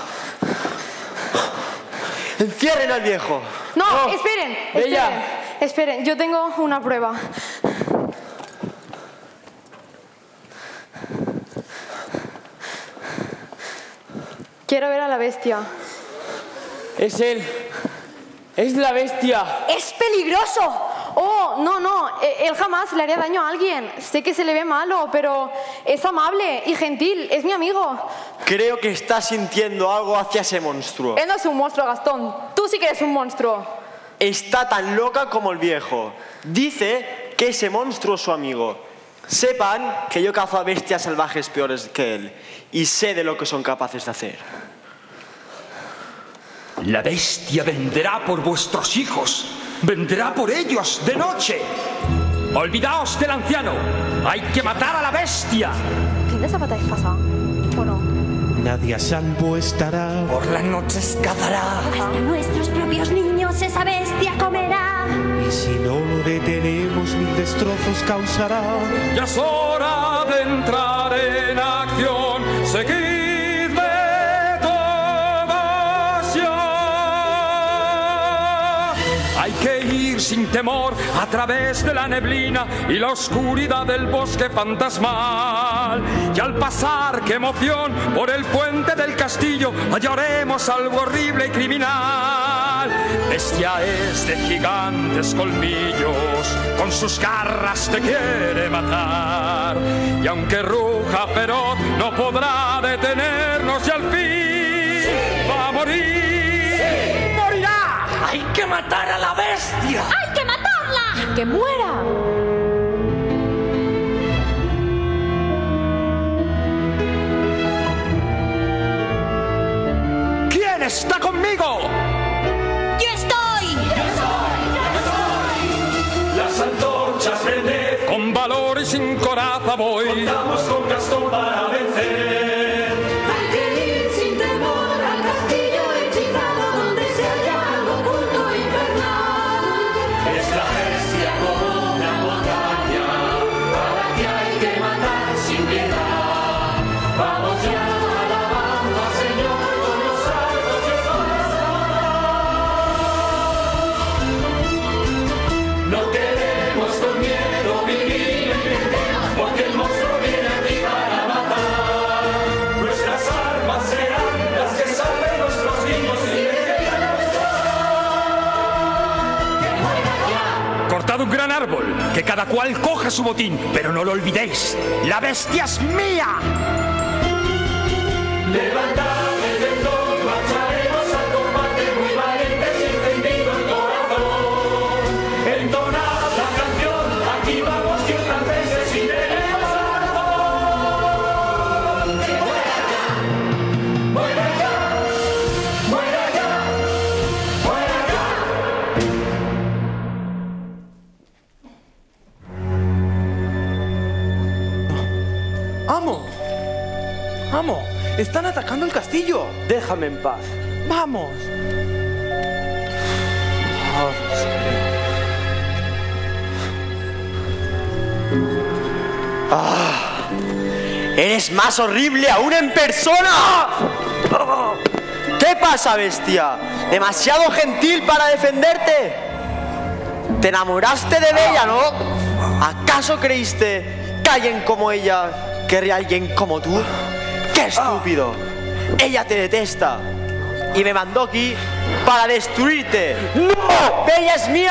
¡Encierren al viejo! No, esperen. Bella. Esperen, yo tengo una prueba. Quiero ver a la bestia. Es él. Es la bestia. ¡Es peligroso! ¡Oh, Él jamás le haría daño a alguien. Sé que se le ve malo, pero es amable y gentil. Es mi amigo. Creo que está sintiendo algo hacia ese monstruo. Él no es un monstruo, Gastón. Tú sí que eres un monstruo. Está tan loca como el viejo. Dice que ese monstruo es su amigo. Sepan que yo cazo a bestias salvajes peores que él y sé de lo que son capaces de hacer. La bestia vendrá por vuestros hijos. Vendrá por ellos de noche. Olvidaos del anciano. Hay que matar a la bestia. ¿Qué zapatáis pasa? ¿O no? Nadie a salvo estará. Por las noches cazará. Hasta nuestros propios niños esa bestia comerá. Y si no lo detenemos, mil destrozos causará. Ya es hora de entrar en acción. Seguidme todos ya. Hay que ir sin temor a través de la neblina y la oscuridad del bosque fantasmal. Y al pasar, qué emoción, por el puente del castillo hallaremos algo horrible y criminal. Bestia es de gigantes colmillos, con sus garras te quiere matar. Y aunque ruja feroz, no podrá detenernos y al fin va a morir. ¡Morirá! ¡Hay que matar a la bestia! ¡Hay que matarla! ¡Que muera! ¿Quién está conmigo? ¡Yo estoy! Las antorchas prended, con valor y sin coraza voy. Contamos con Gastón para vencer. Hay que ir sin temor al castillo hechizado donde se halla algo oculto e infernal. Es la bestia como una montaña, a la que hay que matar sin piedad. Vamos ya alabando al Señor con los saltos y esfuerzos. No queremos con miedo vivir, porque el monstruo viene aquí para matar. Nuestras armas serán las que salven nuestros niños y Cortad un gran árbol, que cada cual coja su botín, pero no lo olvidéis. ¡La bestia es mía! levantad el pendón, marcharemos al combate muy valientes y encendido el corazón. Entonad la canción, aquí vamos que franceses y tenemos razón. ¡Muera ya! ¡Muera ya! ¡Muera ya! ¡Muera ya! ¡Amo! ¡Amo! ¡Están atacando el castillo! Déjame en paz. ¡Vamos! ¡Ah! ¡Eres más horrible aún en persona! ¿Qué pasa, bestia? ¿Demasiado gentil para defenderte? ¿Te enamoraste de Bella, no? ¿Acaso creíste que alguien como ella querría a alguien como tú? ¡Qué estúpido! Ella te detesta y me mandó aquí para destruirte. ¡No! ¡Bella es mía!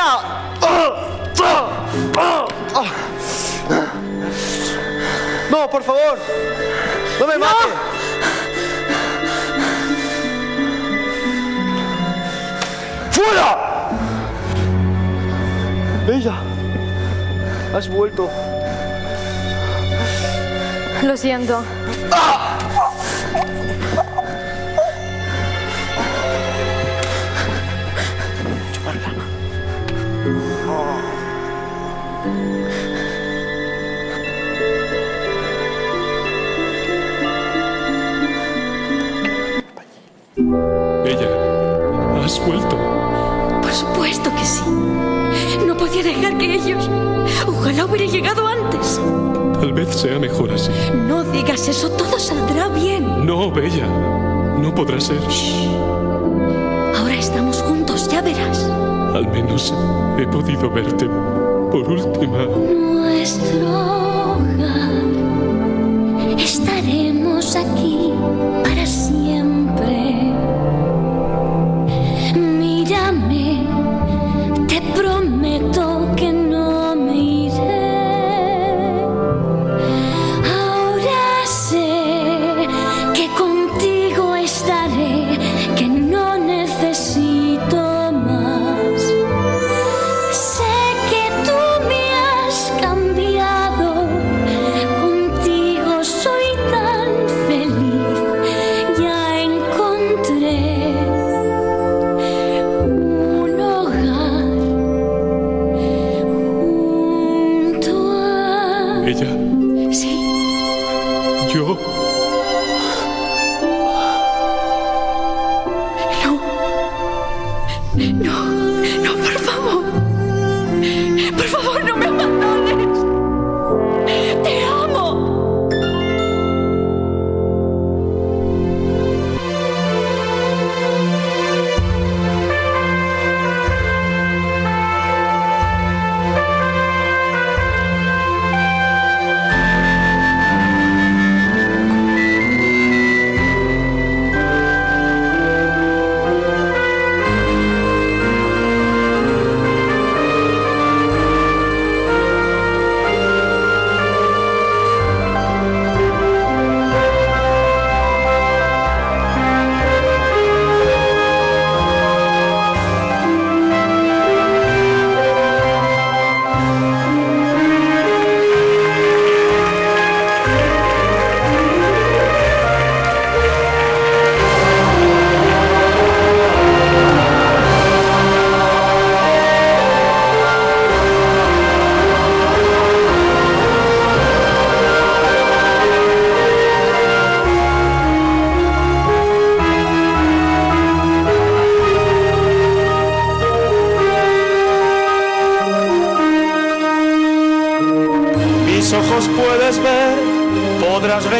No, por favor, no me mate. ¡Fuera! Bella, has vuelto. Lo siento. Ella, has vuelto. Por supuesto que sí. No podía dejar que ellos... Ojalá hubiera llegado antes. Tal vez sea mejor así. No digas eso, todo saldrá bien. No, Bella. No podrá ser. Ahora estamos juntos, ya verás. Al menos he podido verte por última. Nuestro hogar. Estaremos aquí para siempre. Mírame, te prometo que no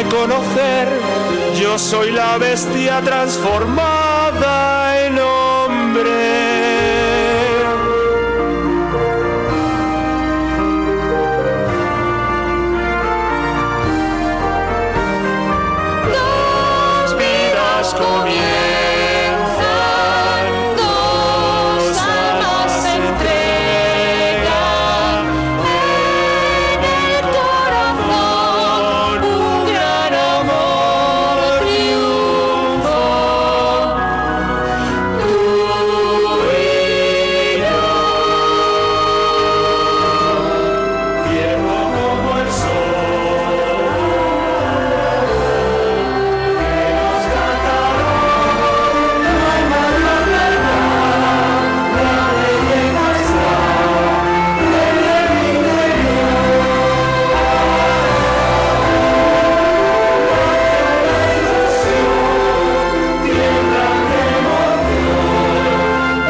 conocer. Yo soy la bestia transformada en hombre. Dos vidas comienzan, dos almas se entregan. En el corazón un gran amor triunfó. Tú y yo, Ciego como el sol, que nos cantaron, la belleza está en el interior. Tiemblan de emoción,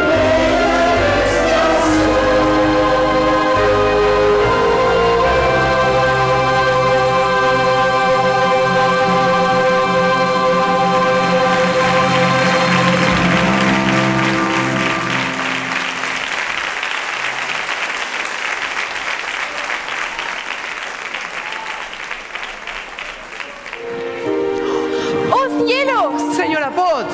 ¡Oh, cielos! Señora Potts.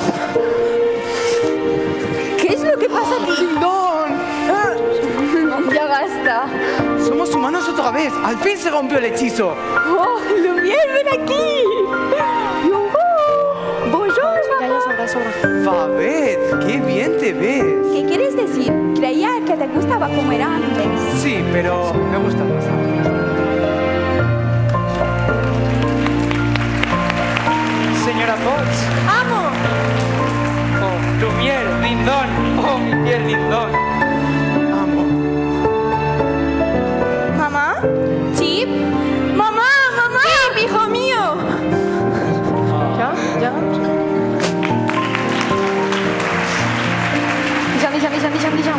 ¿Qué es lo que pasa aquí? ¡Lindón! Ya basta. Somos humanos otra vez. Al fin se rompió el hechizo. ¡Oh, Lumière, ven aquí! Bonjour, Ya sobra, sobra. Babette, qué bien te ves. ¿Qué quieres decir? Creía que te gustaba como era antes. Sí, pero me gusta más ahora. Señora Potts. ¡Amo! Oh, Lumière, lindón. Oh, mi piel lindón. ¿Mamá? ¿Chip? ¡Mamá, mamá! ¡Chip, hijo mío! ¿Ya? ¿Ya? Dijam.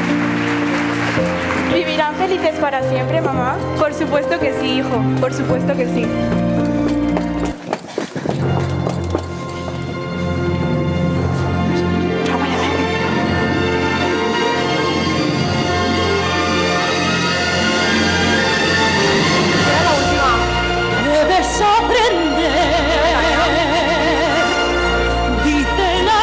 ¿Vivirán felices para siempre, mamá? Por supuesto que sí, hijo. Por supuesto que sí. debes aprender. Dice la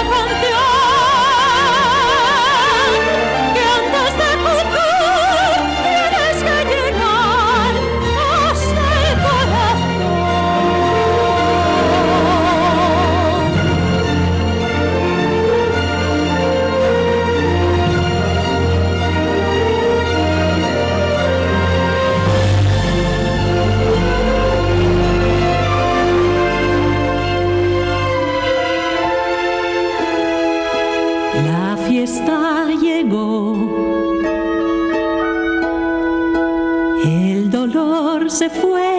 canción que antes de juzgar tienes que llegar hasta el La fiesta llegó, el dolor se fue.